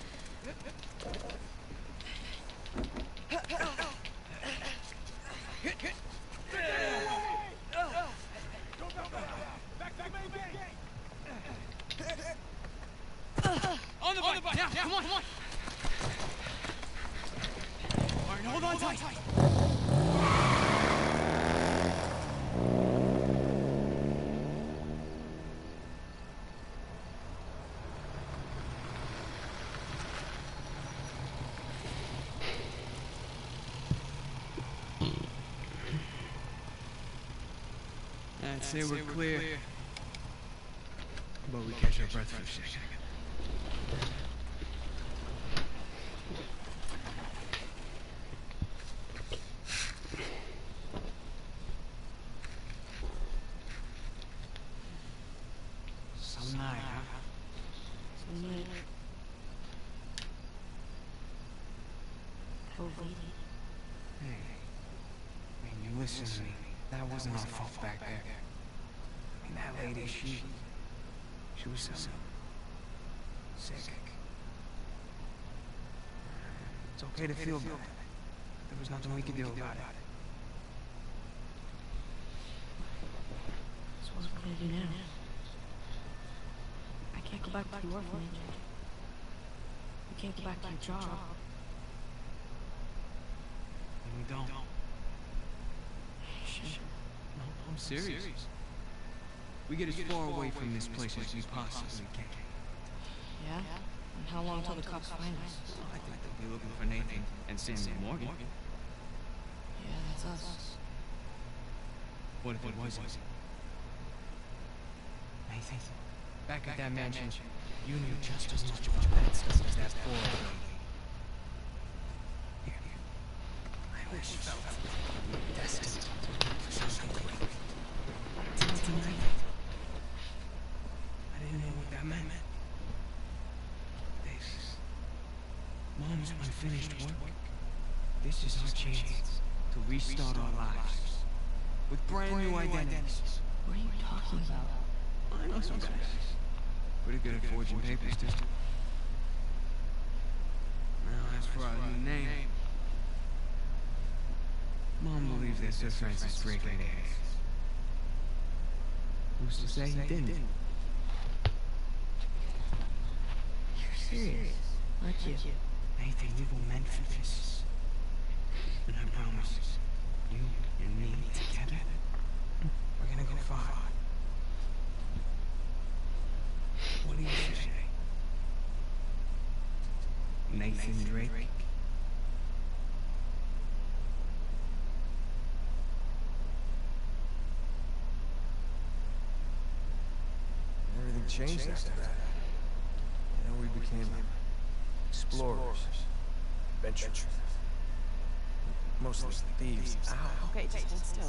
On the bike! Now, come on, come on! All right, hold on tight! I'd say we're clear, but we catch our breath for a second. Some night, huh? Some night. Oh, lady. Hey, I mean, you listen to me. That wasn't our fault back there. I mean, that lady, she... She was so... sick. It's okay to feel good. There was nothing we could do about it. So what can I do now? I can't go back to the orphanage. You can't go back to your job. And we don't. Shit. No, I'm serious. We get as far away from this place as we possibly can. Yeah? And how long till the cops find us? I think they'll be looking for Nathan and Samuel Morgan. Yeah, that's us. What if it wasn't? Nathan, back at that mansion, you knew just as much about that stuff as that poor old lady. Here, here. I always felt we were destined for something great. Until tonight. I didn't know what that meant. This. Mom's unfinished work. This is our chance to restart our lives. With brand new identities. What are you talking about? I know some guys. Pretty good at forging papers, too. Now, as for our new name... Mom believes that Sir Francis Drake had heirs. Who's to say he didn't? You're serious, aren't you? Nathan, we were meant for this. And I promise, you and me together, we're gonna go far. What do you say? Nathan Drake? Everything changed after that. You know, we became explorers, adventurers, mostly thieves. Ow. Okay, just hold still. For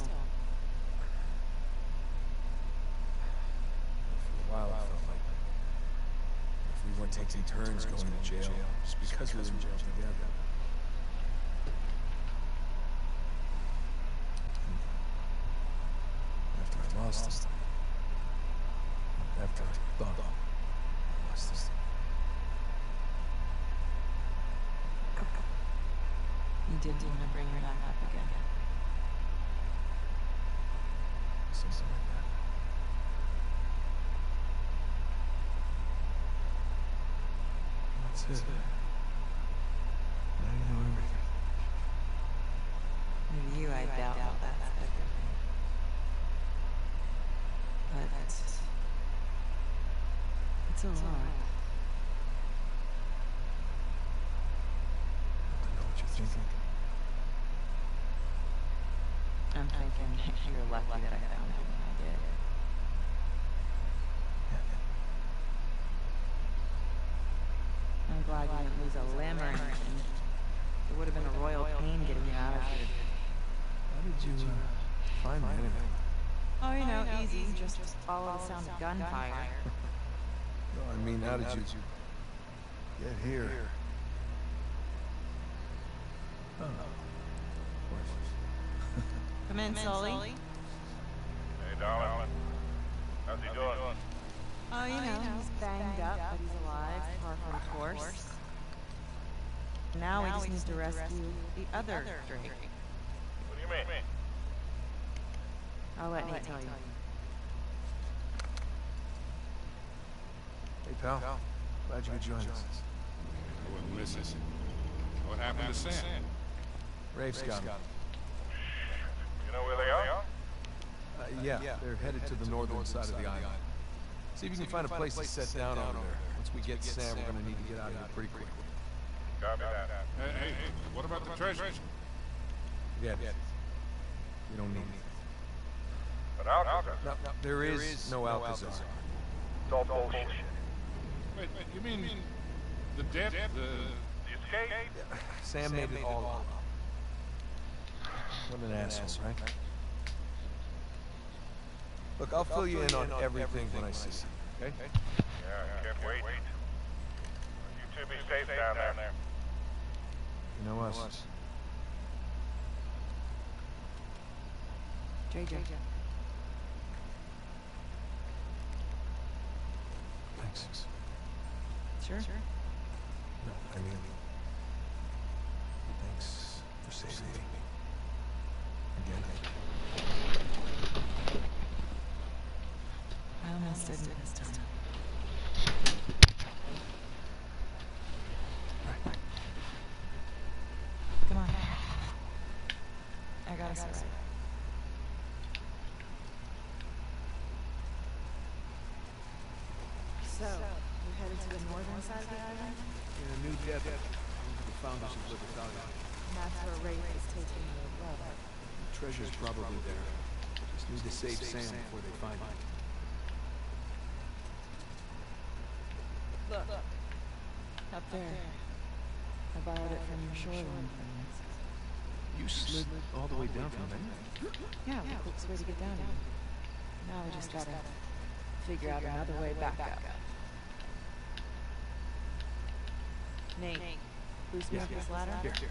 a while, I felt like if we weren't taking turns going to jail, just because we were in jail together. After I lost him, after I thought I lost him, You didn't want to bring her back up again. Something like that. That's it. Now you know everything. With you, I doubt that that's everything. But it's a lot. I know what you're thinking. I'm thinking you're lucky that I found you when I did. I'm glad you didn't lose a limb or anything. It would have been a royal pain getting you out of here. How did you uh, find me anyway? Oh, you know, easy. Just follow the sound of gunfire. No, I mean, how did you get here? Oh, of course. Come in, Sully. Hey, darling. How's he doing? Oh, you know, he's banged up, but he's alive, far from course. Now we just need to rescue the other Drake. What do you mean? I'll let Nate tell you. Hey, pal. Glad you could join us. I wouldn't miss it. What happened to Sam? Rafe's got him. You know where they are? Uh, yeah, they're headed to the northern side of the island. See if you can find a place to set down over there. Once we get Sam, we're gonna need to get out of here pretty quick. Copy that. Hey, hey, hey, what about the treasure? Forget it. We don't need it. But Alcazar? No, no, there is no Alcazar. It's all bullshit. Wait, wait, you mean the death, the, the escape? Sam made it all up. What an asshole, right? Look, I'll fill you in on everything when I see you, okay? Yeah, I can't wait. You two be safe down there. You know us. J J. Thanks. Sure. No, I mean, thanks for saving me. Again. I almost didn't this time. Come on. I got us right. So, we're headed to the northern side of the island? In a new depot, the founders of Libertalia. And that's where Rafe is taking the brother. The treasure's probably there. Just need to save Sam before they find him. Look. Up there. I borrowed it from your shoreline friends. You slid all the way down from there? Yeah, the quickest way to get down here. Now we just gotta figure out another way back up. Nate, boost me up this ladder? Here, here.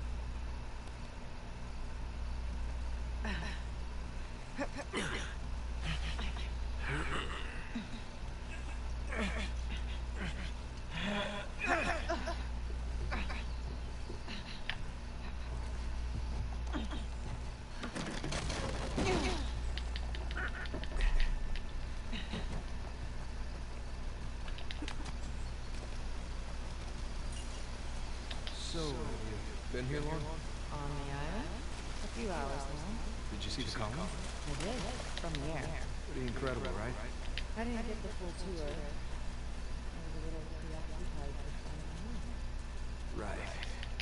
So, have you been here long? On the island? A few hours now. Did you see the colony? I did. From the air. Pretty incredible, right? I didn't get the full tour. I was a little preoccupied with finding you. Right.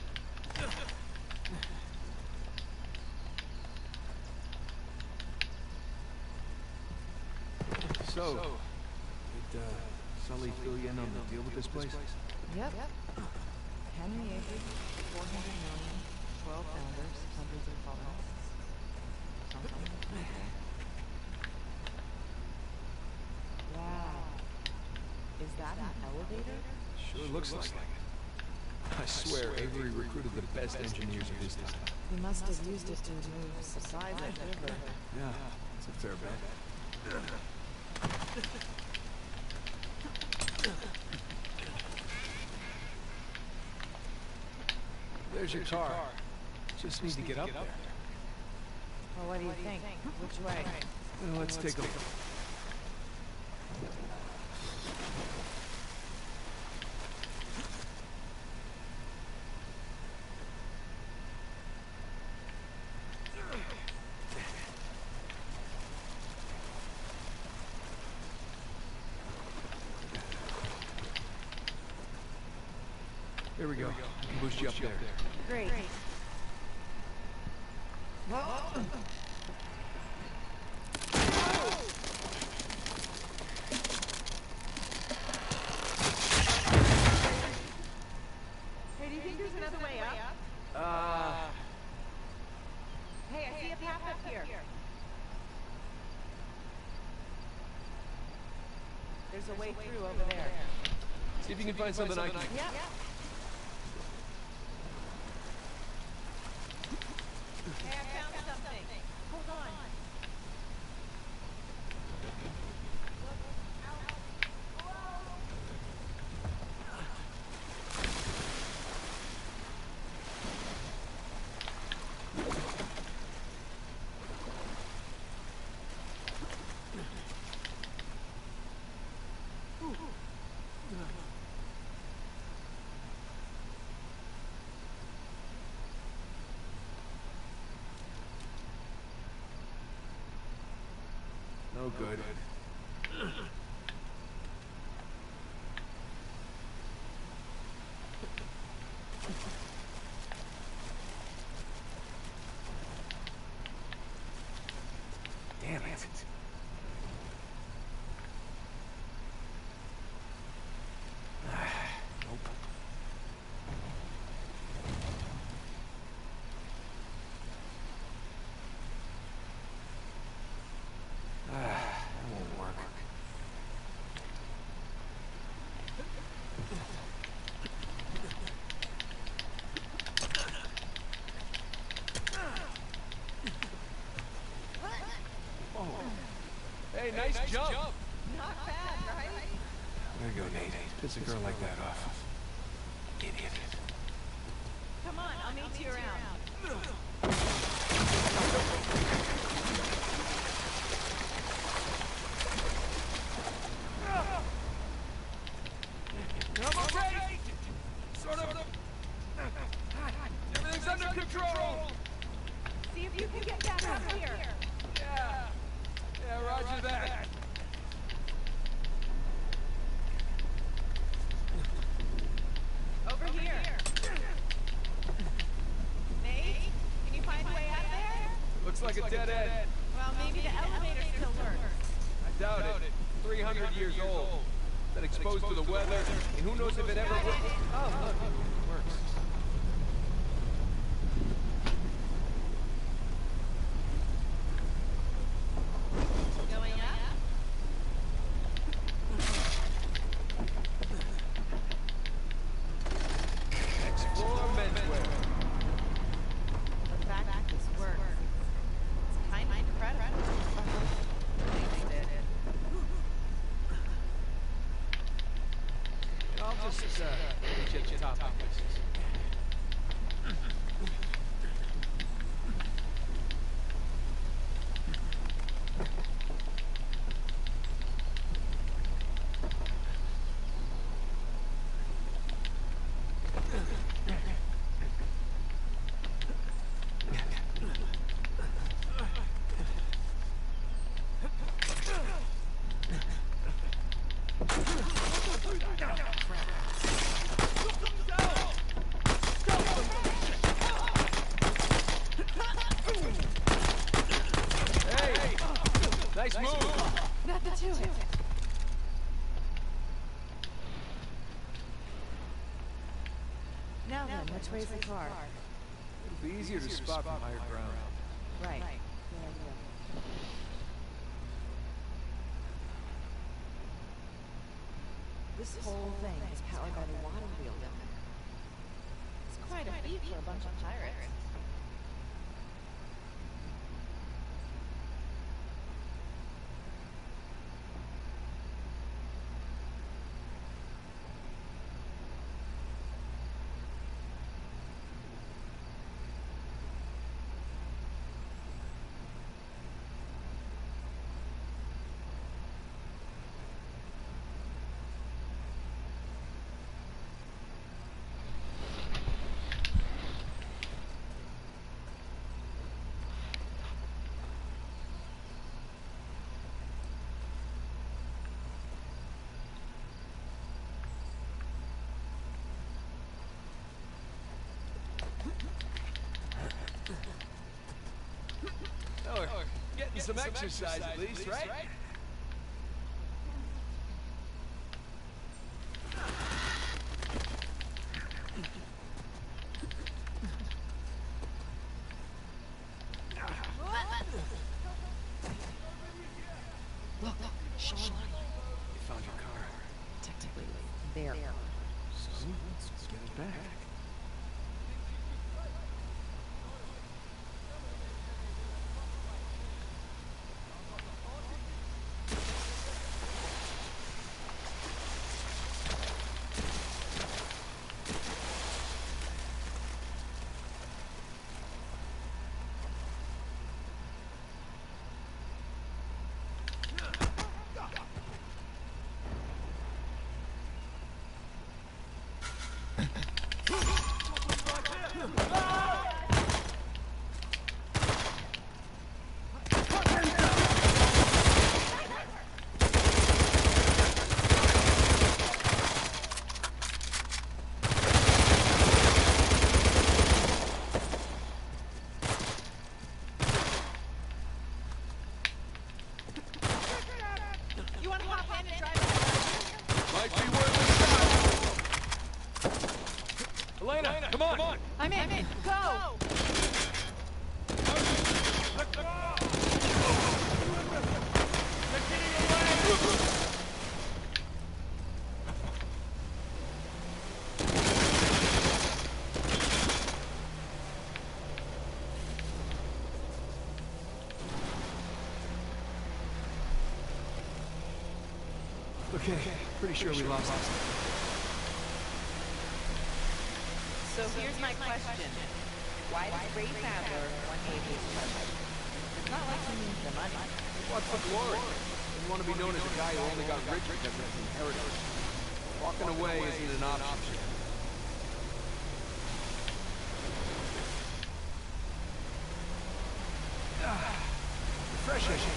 So, did uh, Sully fill you in on the deal with this place? Yep. Henry Avery, four hundred million, twelve founders, hundreds of colonists. Something like that. Wow. Is that an elevator? Sure looks like it. I swear, Avery recruited the best engineers of his time. He must have used it to move supplies upriver. Yeah, that's a fair bet. There's your car. Just need to get up there. Well, what do you think? Which way? Well, let's take a look. There we go. I can boost you up there. Great. Hey, do you think there's another way up? Uh, Hey, I see a path up here. There's a way through over there. see if you can find something I can... Yeah. Hey, I found something. Hold on. No good. Damn it. Nope. Ah, that won't work. Oh. Hey, nice, hey, nice jump. jump. Not bad, right? There you go, Nate. Piss a girl like that off. Idiot. Come on, I'll meet you around. I'm okay! Sort of. Everything's under control! See if you can get back up here. Yeah. Yeah, roger that. Over here. Nate, can you find a way out of there? Looks like a dead end. Well, maybe the elevator still works. I doubt it. three hundred years old. Been exposed to the weather, and who knows if it ever will. Oh, look, it works. Going up? Explore menswear. The fact that this works. It's kind of incredible. Thanks, did it. I'll just, uh, get you top of this. Nice move! Nothing to it. Now then, which way's the car? It'll be easier to spot from higher ground. Right. Good idea. This whole thing is powered by the water wheel down there. It's quite a feat for a bunch of pirates. getting some exercise at least, right? Look, look, Sean. You found your car. Technically, there. So, let's get it back. You want to hop in and drive? Might be worth a shot. Elena, Elena come, on. come on! I'm in. I'm in. Go! Okay, pretty sure we lost it. So here's my question. Why does Ray Sadler want Avery's treasure? It's not like he needs the money. What's the glory? You want to be known as a guy who only got rich because of his inheritance. Walking away isn't an option. Ah, refreshing.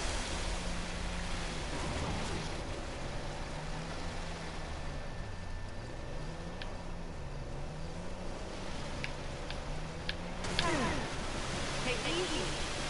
Take it easy.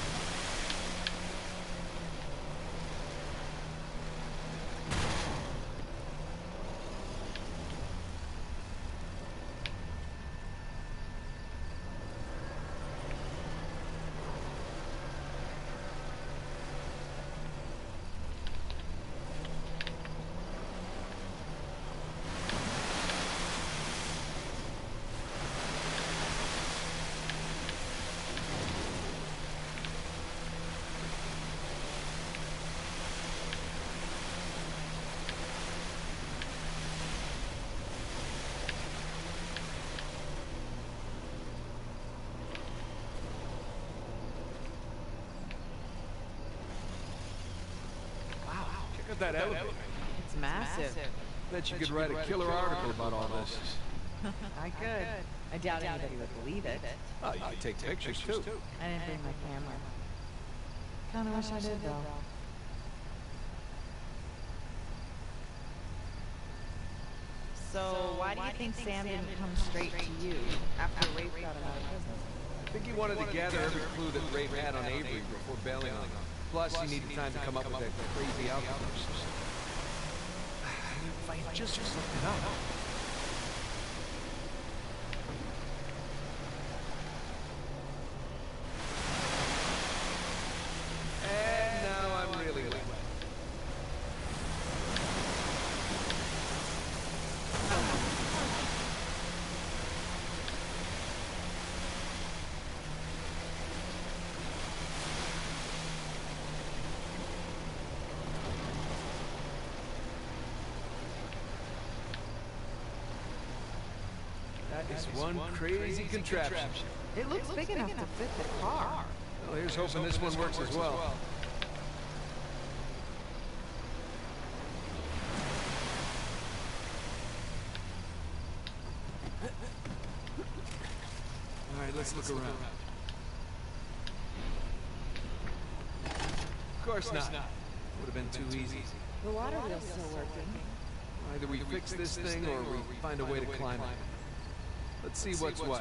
Look at that elevator. It's massive. Bet you could write a killer article about all this. I could. I doubt anybody would believe it. Oh, you could take pictures too. I didn't bring my camera. Kinda wish I did, though. So, why do you think Sam didn't come straight to you after Rafe got him out of prison? I think he wanted to gather every clue that Rafe had on Avery before bailing on him. Plus, he needed time to come up with that crazy alchemist. If I had just looked it up. And now I'm really wet. That is one crazy contraption. It looks big enough to fit the car. Well, here's hoping this one works as well. All right, let's look around. Of course not. Would have been too easy. The water wheel's still working. Either we fix this thing or we find a way to climb it. Let's see what's what.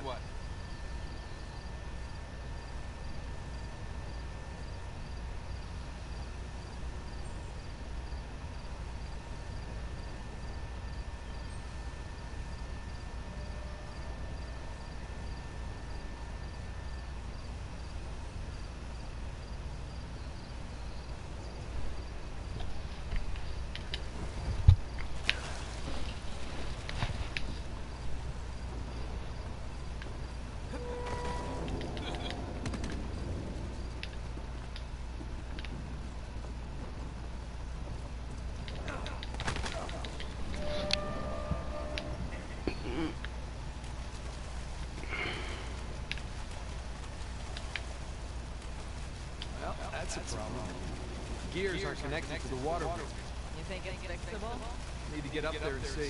That's a problem. Gears aren't connected to the water wheel. You think it's fixable? Need to get up there and see.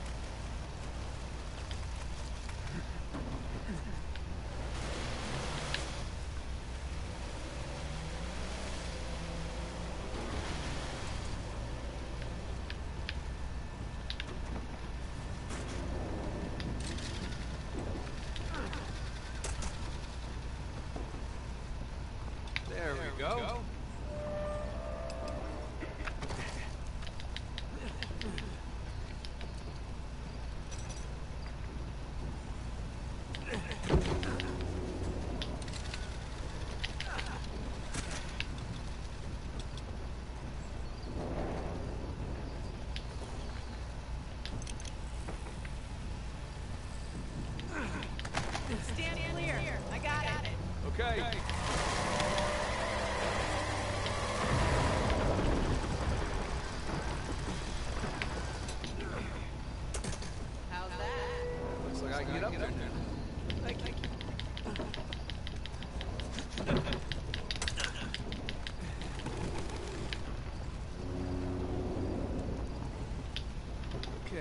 There we go. Stand clear. I got it. Okay. How's that? Looks like I can get up there now. Thank you. Okay.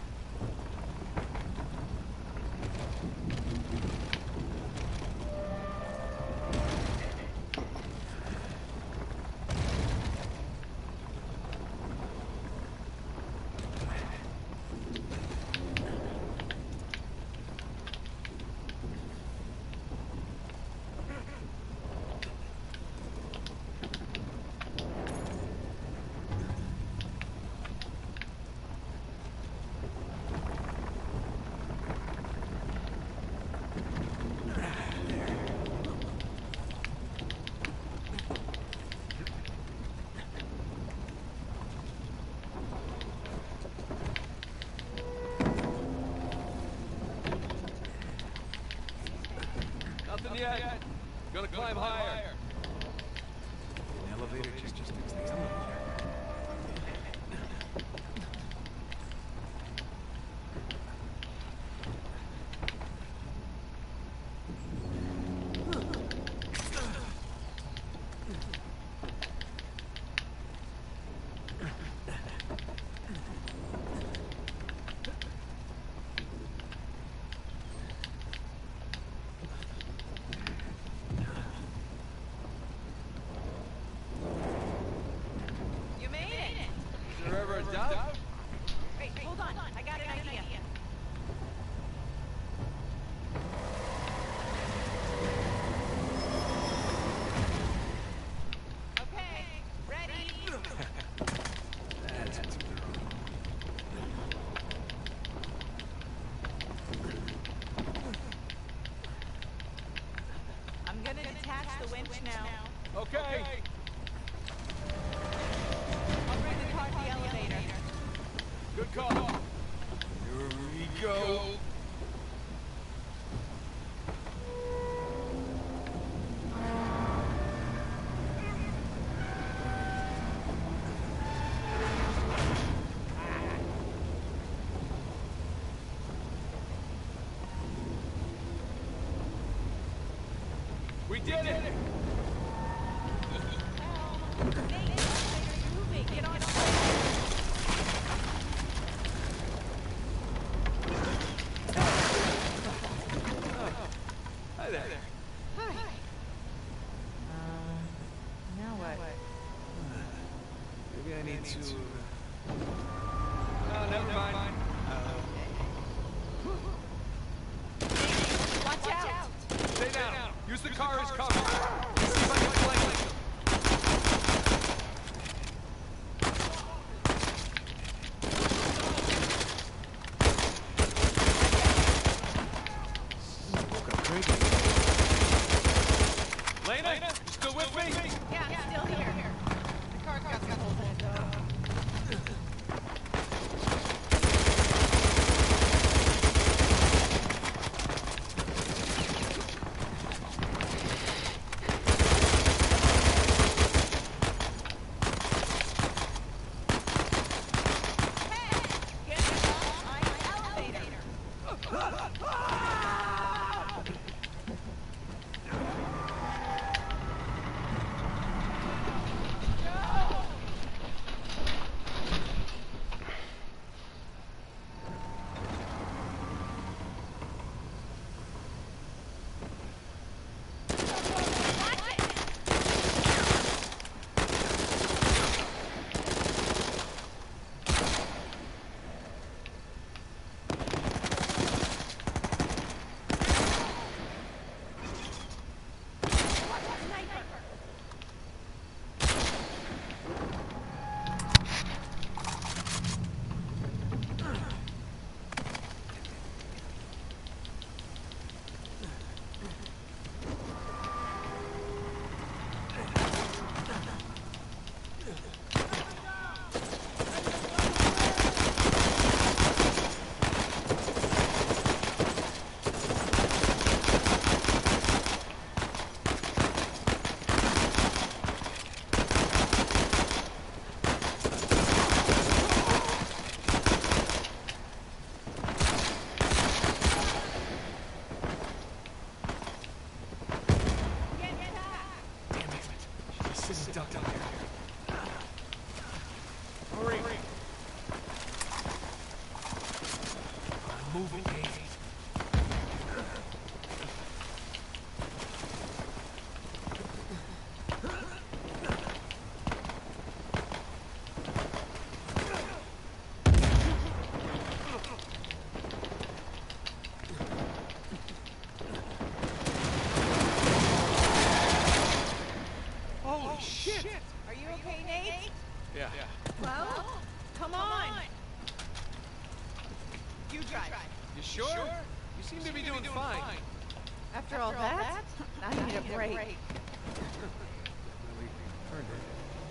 Nothing yet. Gonna climb higher. An elevator just just fix the elevator. You made it. Is there ever a doubt? Wait, hold on. I got an idea. Okay, ready. That's what's wrong. I'm gonna detach the winch now. Okay. I'll bring the car to the elevator. Good call. Here we go. We did it! Get on. Hi there. Hi. Um, now what? Maybe I need to... Oh, never mind. Watch out! Stay down. Use the car as cover. See if I can flank them. Lena, you still with me? Yeah, I'm still here. The car got some holes in it, though. duck down here. Hurry! Move it, Kate. Holy shit! Are you okay, Nate? Yeah. Well, come on. You drive. You sure? You seem to be doing fine. After all that, I need a break. Really earned it.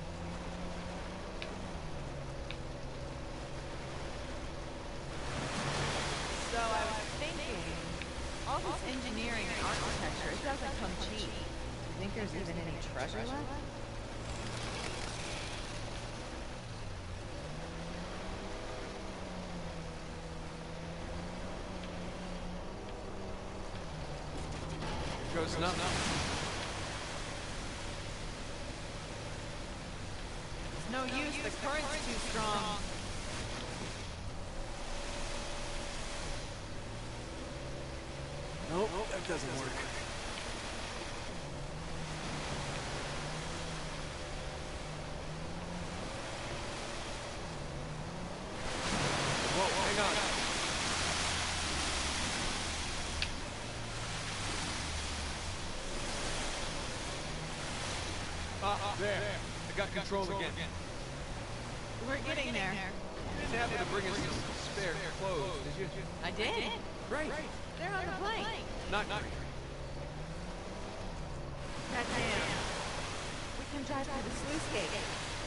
So I was thinking, all this engineering and architecture, it doesn't come cheap. You think there's even any treasure left? Here goes nothing. It's no use, the current's too strong. Nope, that doesn't work. Whoa, hang on. Uh, there. I got control again. We're getting there. You didn't happen to bring us some spare clothes, did you? I did. Great. They're on the plane. Not great. Goddamn. We can drive through the sluice gate.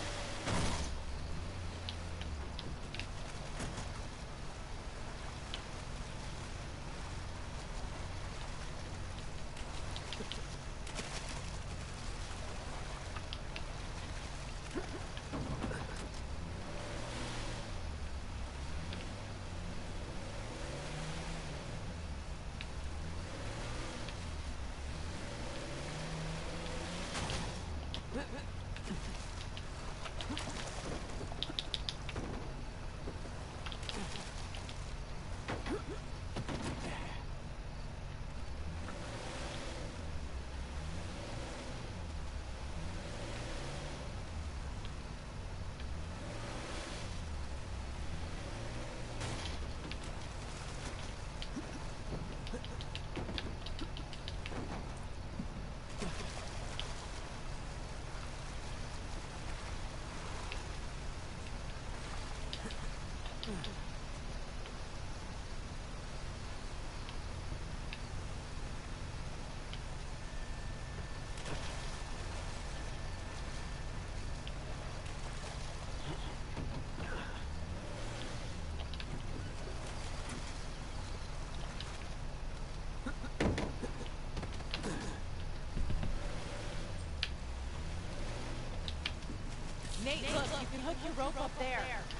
Nate, look, you can hook your rope up there.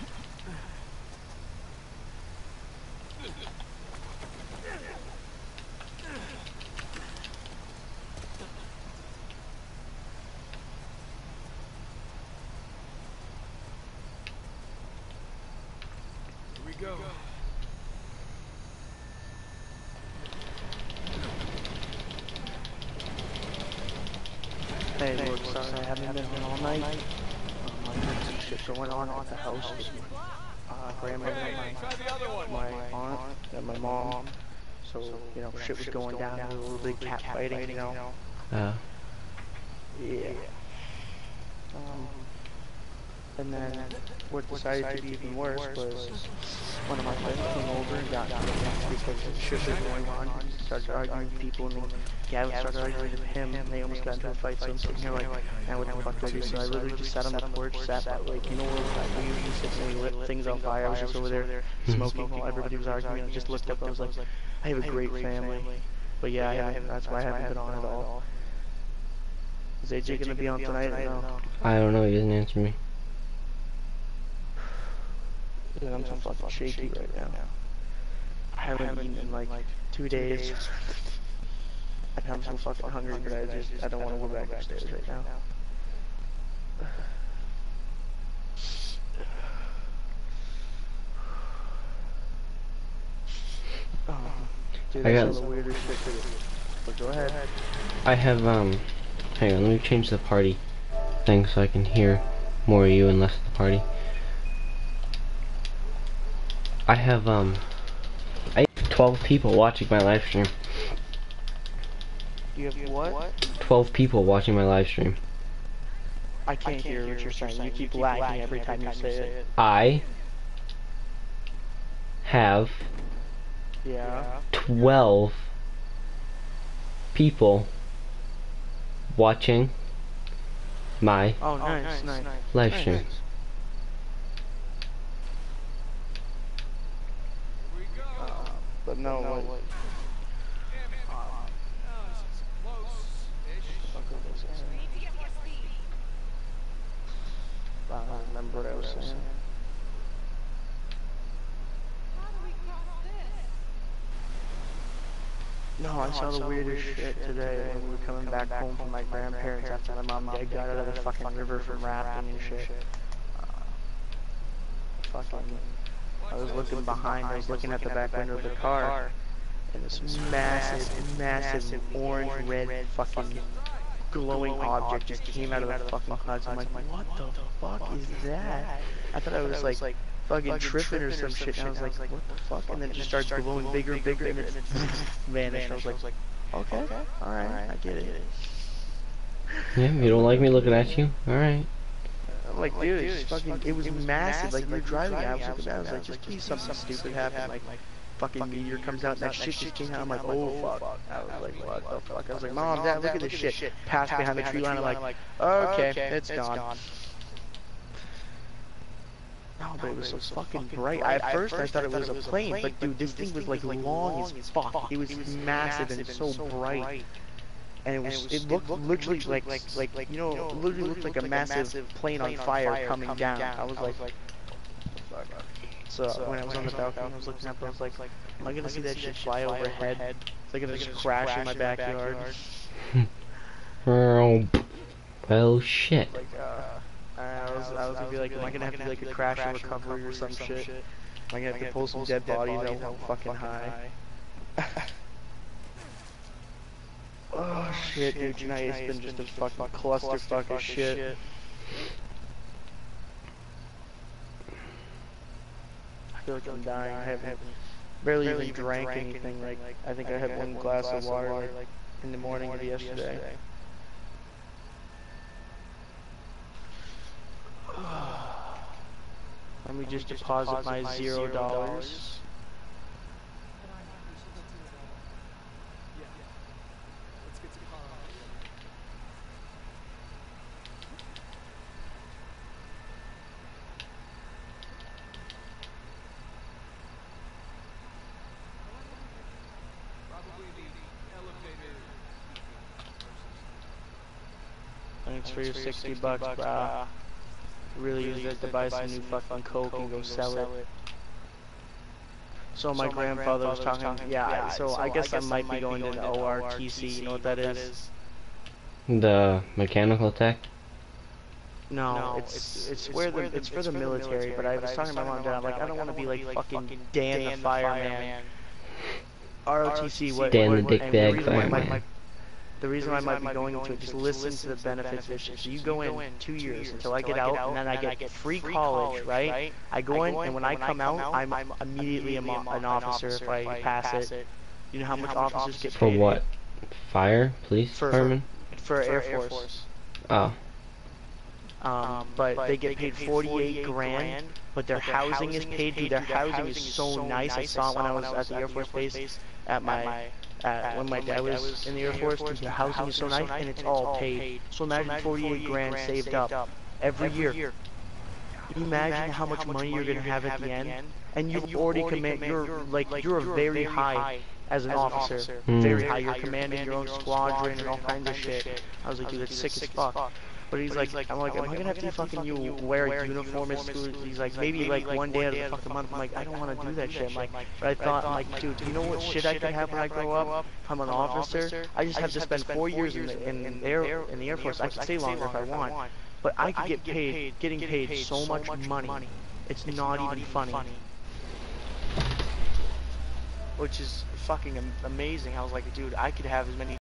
Here we go. Hey, look, sorry I haven't been here all night. Um, I had some shit going on at the house with my uh, grandma and my, my aunt and my mom. So, you know, shit was going down, there was a little big cat fighting, you know. Uh. Yeah. Um, and then what decided to be even worse was one of my friends came over and got into it because the shit was going on. He started arguing with people, and then Gavin started arguing with him, and they almost got into a fight. So I'm sitting here like, now what the fuck do I do? So I literally just sat on the porch, sat by, like, you know where we usually sit and we lit things on fire. I was just over there smoking while everybody was arguing. I just looked up, I was like, I have a great family. But yeah, I haven't, that's why I haven't been on at all. Is A J gonna be on tonight or no? I don't know, he doesn't answer me. Dude, I'm so fucking shaky right now. I haven't eaten in like two days. And I'm so fucking hungry, but I just, I don't want to go back upstairs right now. Oh, dude, I that's got- some of the weirdest shit to do. But go ahead. I have, um, hang on, let me change the party thing so I can hear more of you and less of the party. I have, um, I have twelve people watching my live stream. You have what? twelve people watching my live stream. I can't hear what you're saying. You keep lagging every time you say it. I have Yeah. twelve people watching my Oh, nice, nice. live stream. Nice. Uh, but no, like, I don't remember what I was saying. No, I saw the weirdest shit today when we were coming back home from my grandparents after my mom and dad got out of the fucking river from rafting and shit. Uh, fucking, I was looking behind, I was looking at the back window of the car, and this massive, massive orange-red fucking glowing object just came out of the fucking clouds. I'm like, what the fuck is that? I thought I was like fucking tripping or some shit, and I was like, what the fuck? And then it just starts glowing bigger and bigger, and it vanished. I was like, okay, alright, I get it. Yeah, you don't like me looking at you? Alright. I'm like, dude, it's fucking, it was massive. Like, we were driving, I was looking at it, I was like, just please something stupid happen. Like, fucking meteor comes out, and that shit just came out. I'm like, oh fuck. I was like, what the fuck? I was like, Mom, Dad, look at this shit. Passed behind the tree line, I'm like, okay, it's gone. No, but it was so fucking bright. I, at first, I thought it was a plane, but dude, this thing was like long as fuck. It was massive and so bright. And it was, it looked literally like, like, like, you know, it literally looked like a massive plane on fire coming down. I was like, so when I was on the balcony, I was looking up, I was like, am I gonna see that shit fly overhead? Is it gonna just crash in my backyard? Well, shit. Like, uh, I was, I was gonna be like, am I gonna have to do like a crash and recovery or some shit? Am I gonna have to pull some dead bodies out how fucking high? Oh shit, dude, tonight it's been just a fucking clusterfuck of shit. I feel like I'm dying. I haven't barely even drank anything. Like, I think I had one glass of water like in the morning of yesterday. Let me just deposit my zero dollars. Thanks for your sixty bucks, brah. Really use it to buy some new fucking coke and go sell it. So my grandfather was talking, yeah, so I guess I might be going to the O R T C, you know what that is? The mechanical tech? No, it's it's where the it's for the military, but I was talking to my mom and dad, I'm like, I don't want to be like fucking Dan the fireman. R O T C, what? Dan the dick bag fireman. fireman. The reason I might be going into it, just listen to the benefits of shit. So you go in two years until I get out, and then I get free college, right? I go in, and when I come out, I'm immediately an officer if I pass it. You know how much officers get paid? For what? Fire? Police? Fireman? For Air Force. Oh. Um, but they get paid forty-eight grand, but their housing is paid, dude. Their housing is so nice. I saw it when I was at the Air Force base at my... Uh, when my dad was in the Air Force, the housing is so nice and it's all paid. So imagine forty-eight grand saved up every year. Can you imagine how much money you're gonna have at the end? And you've already command, you're like you're very high as an officer, very high. You're commanding your own squadron and all kinds of shit. I was like, dude, that's sick as fuck. But he's like, I'm like, am I gonna have to fucking you wear a uniform in school? He's like, maybe like one day out of the fucking month. I'm like, I don't want to do that shit. I'm like, but I thought, I'm like, dude, you know what shit I could have when I grow up? If I'm an officer, I just have to spend four years in the, in, in, the Air, in the Air Force. I can stay longer if I want. but I could get paid, getting paid so much money, it's not even funny. Which is fucking am- amazing. I was like, dude, I could have as many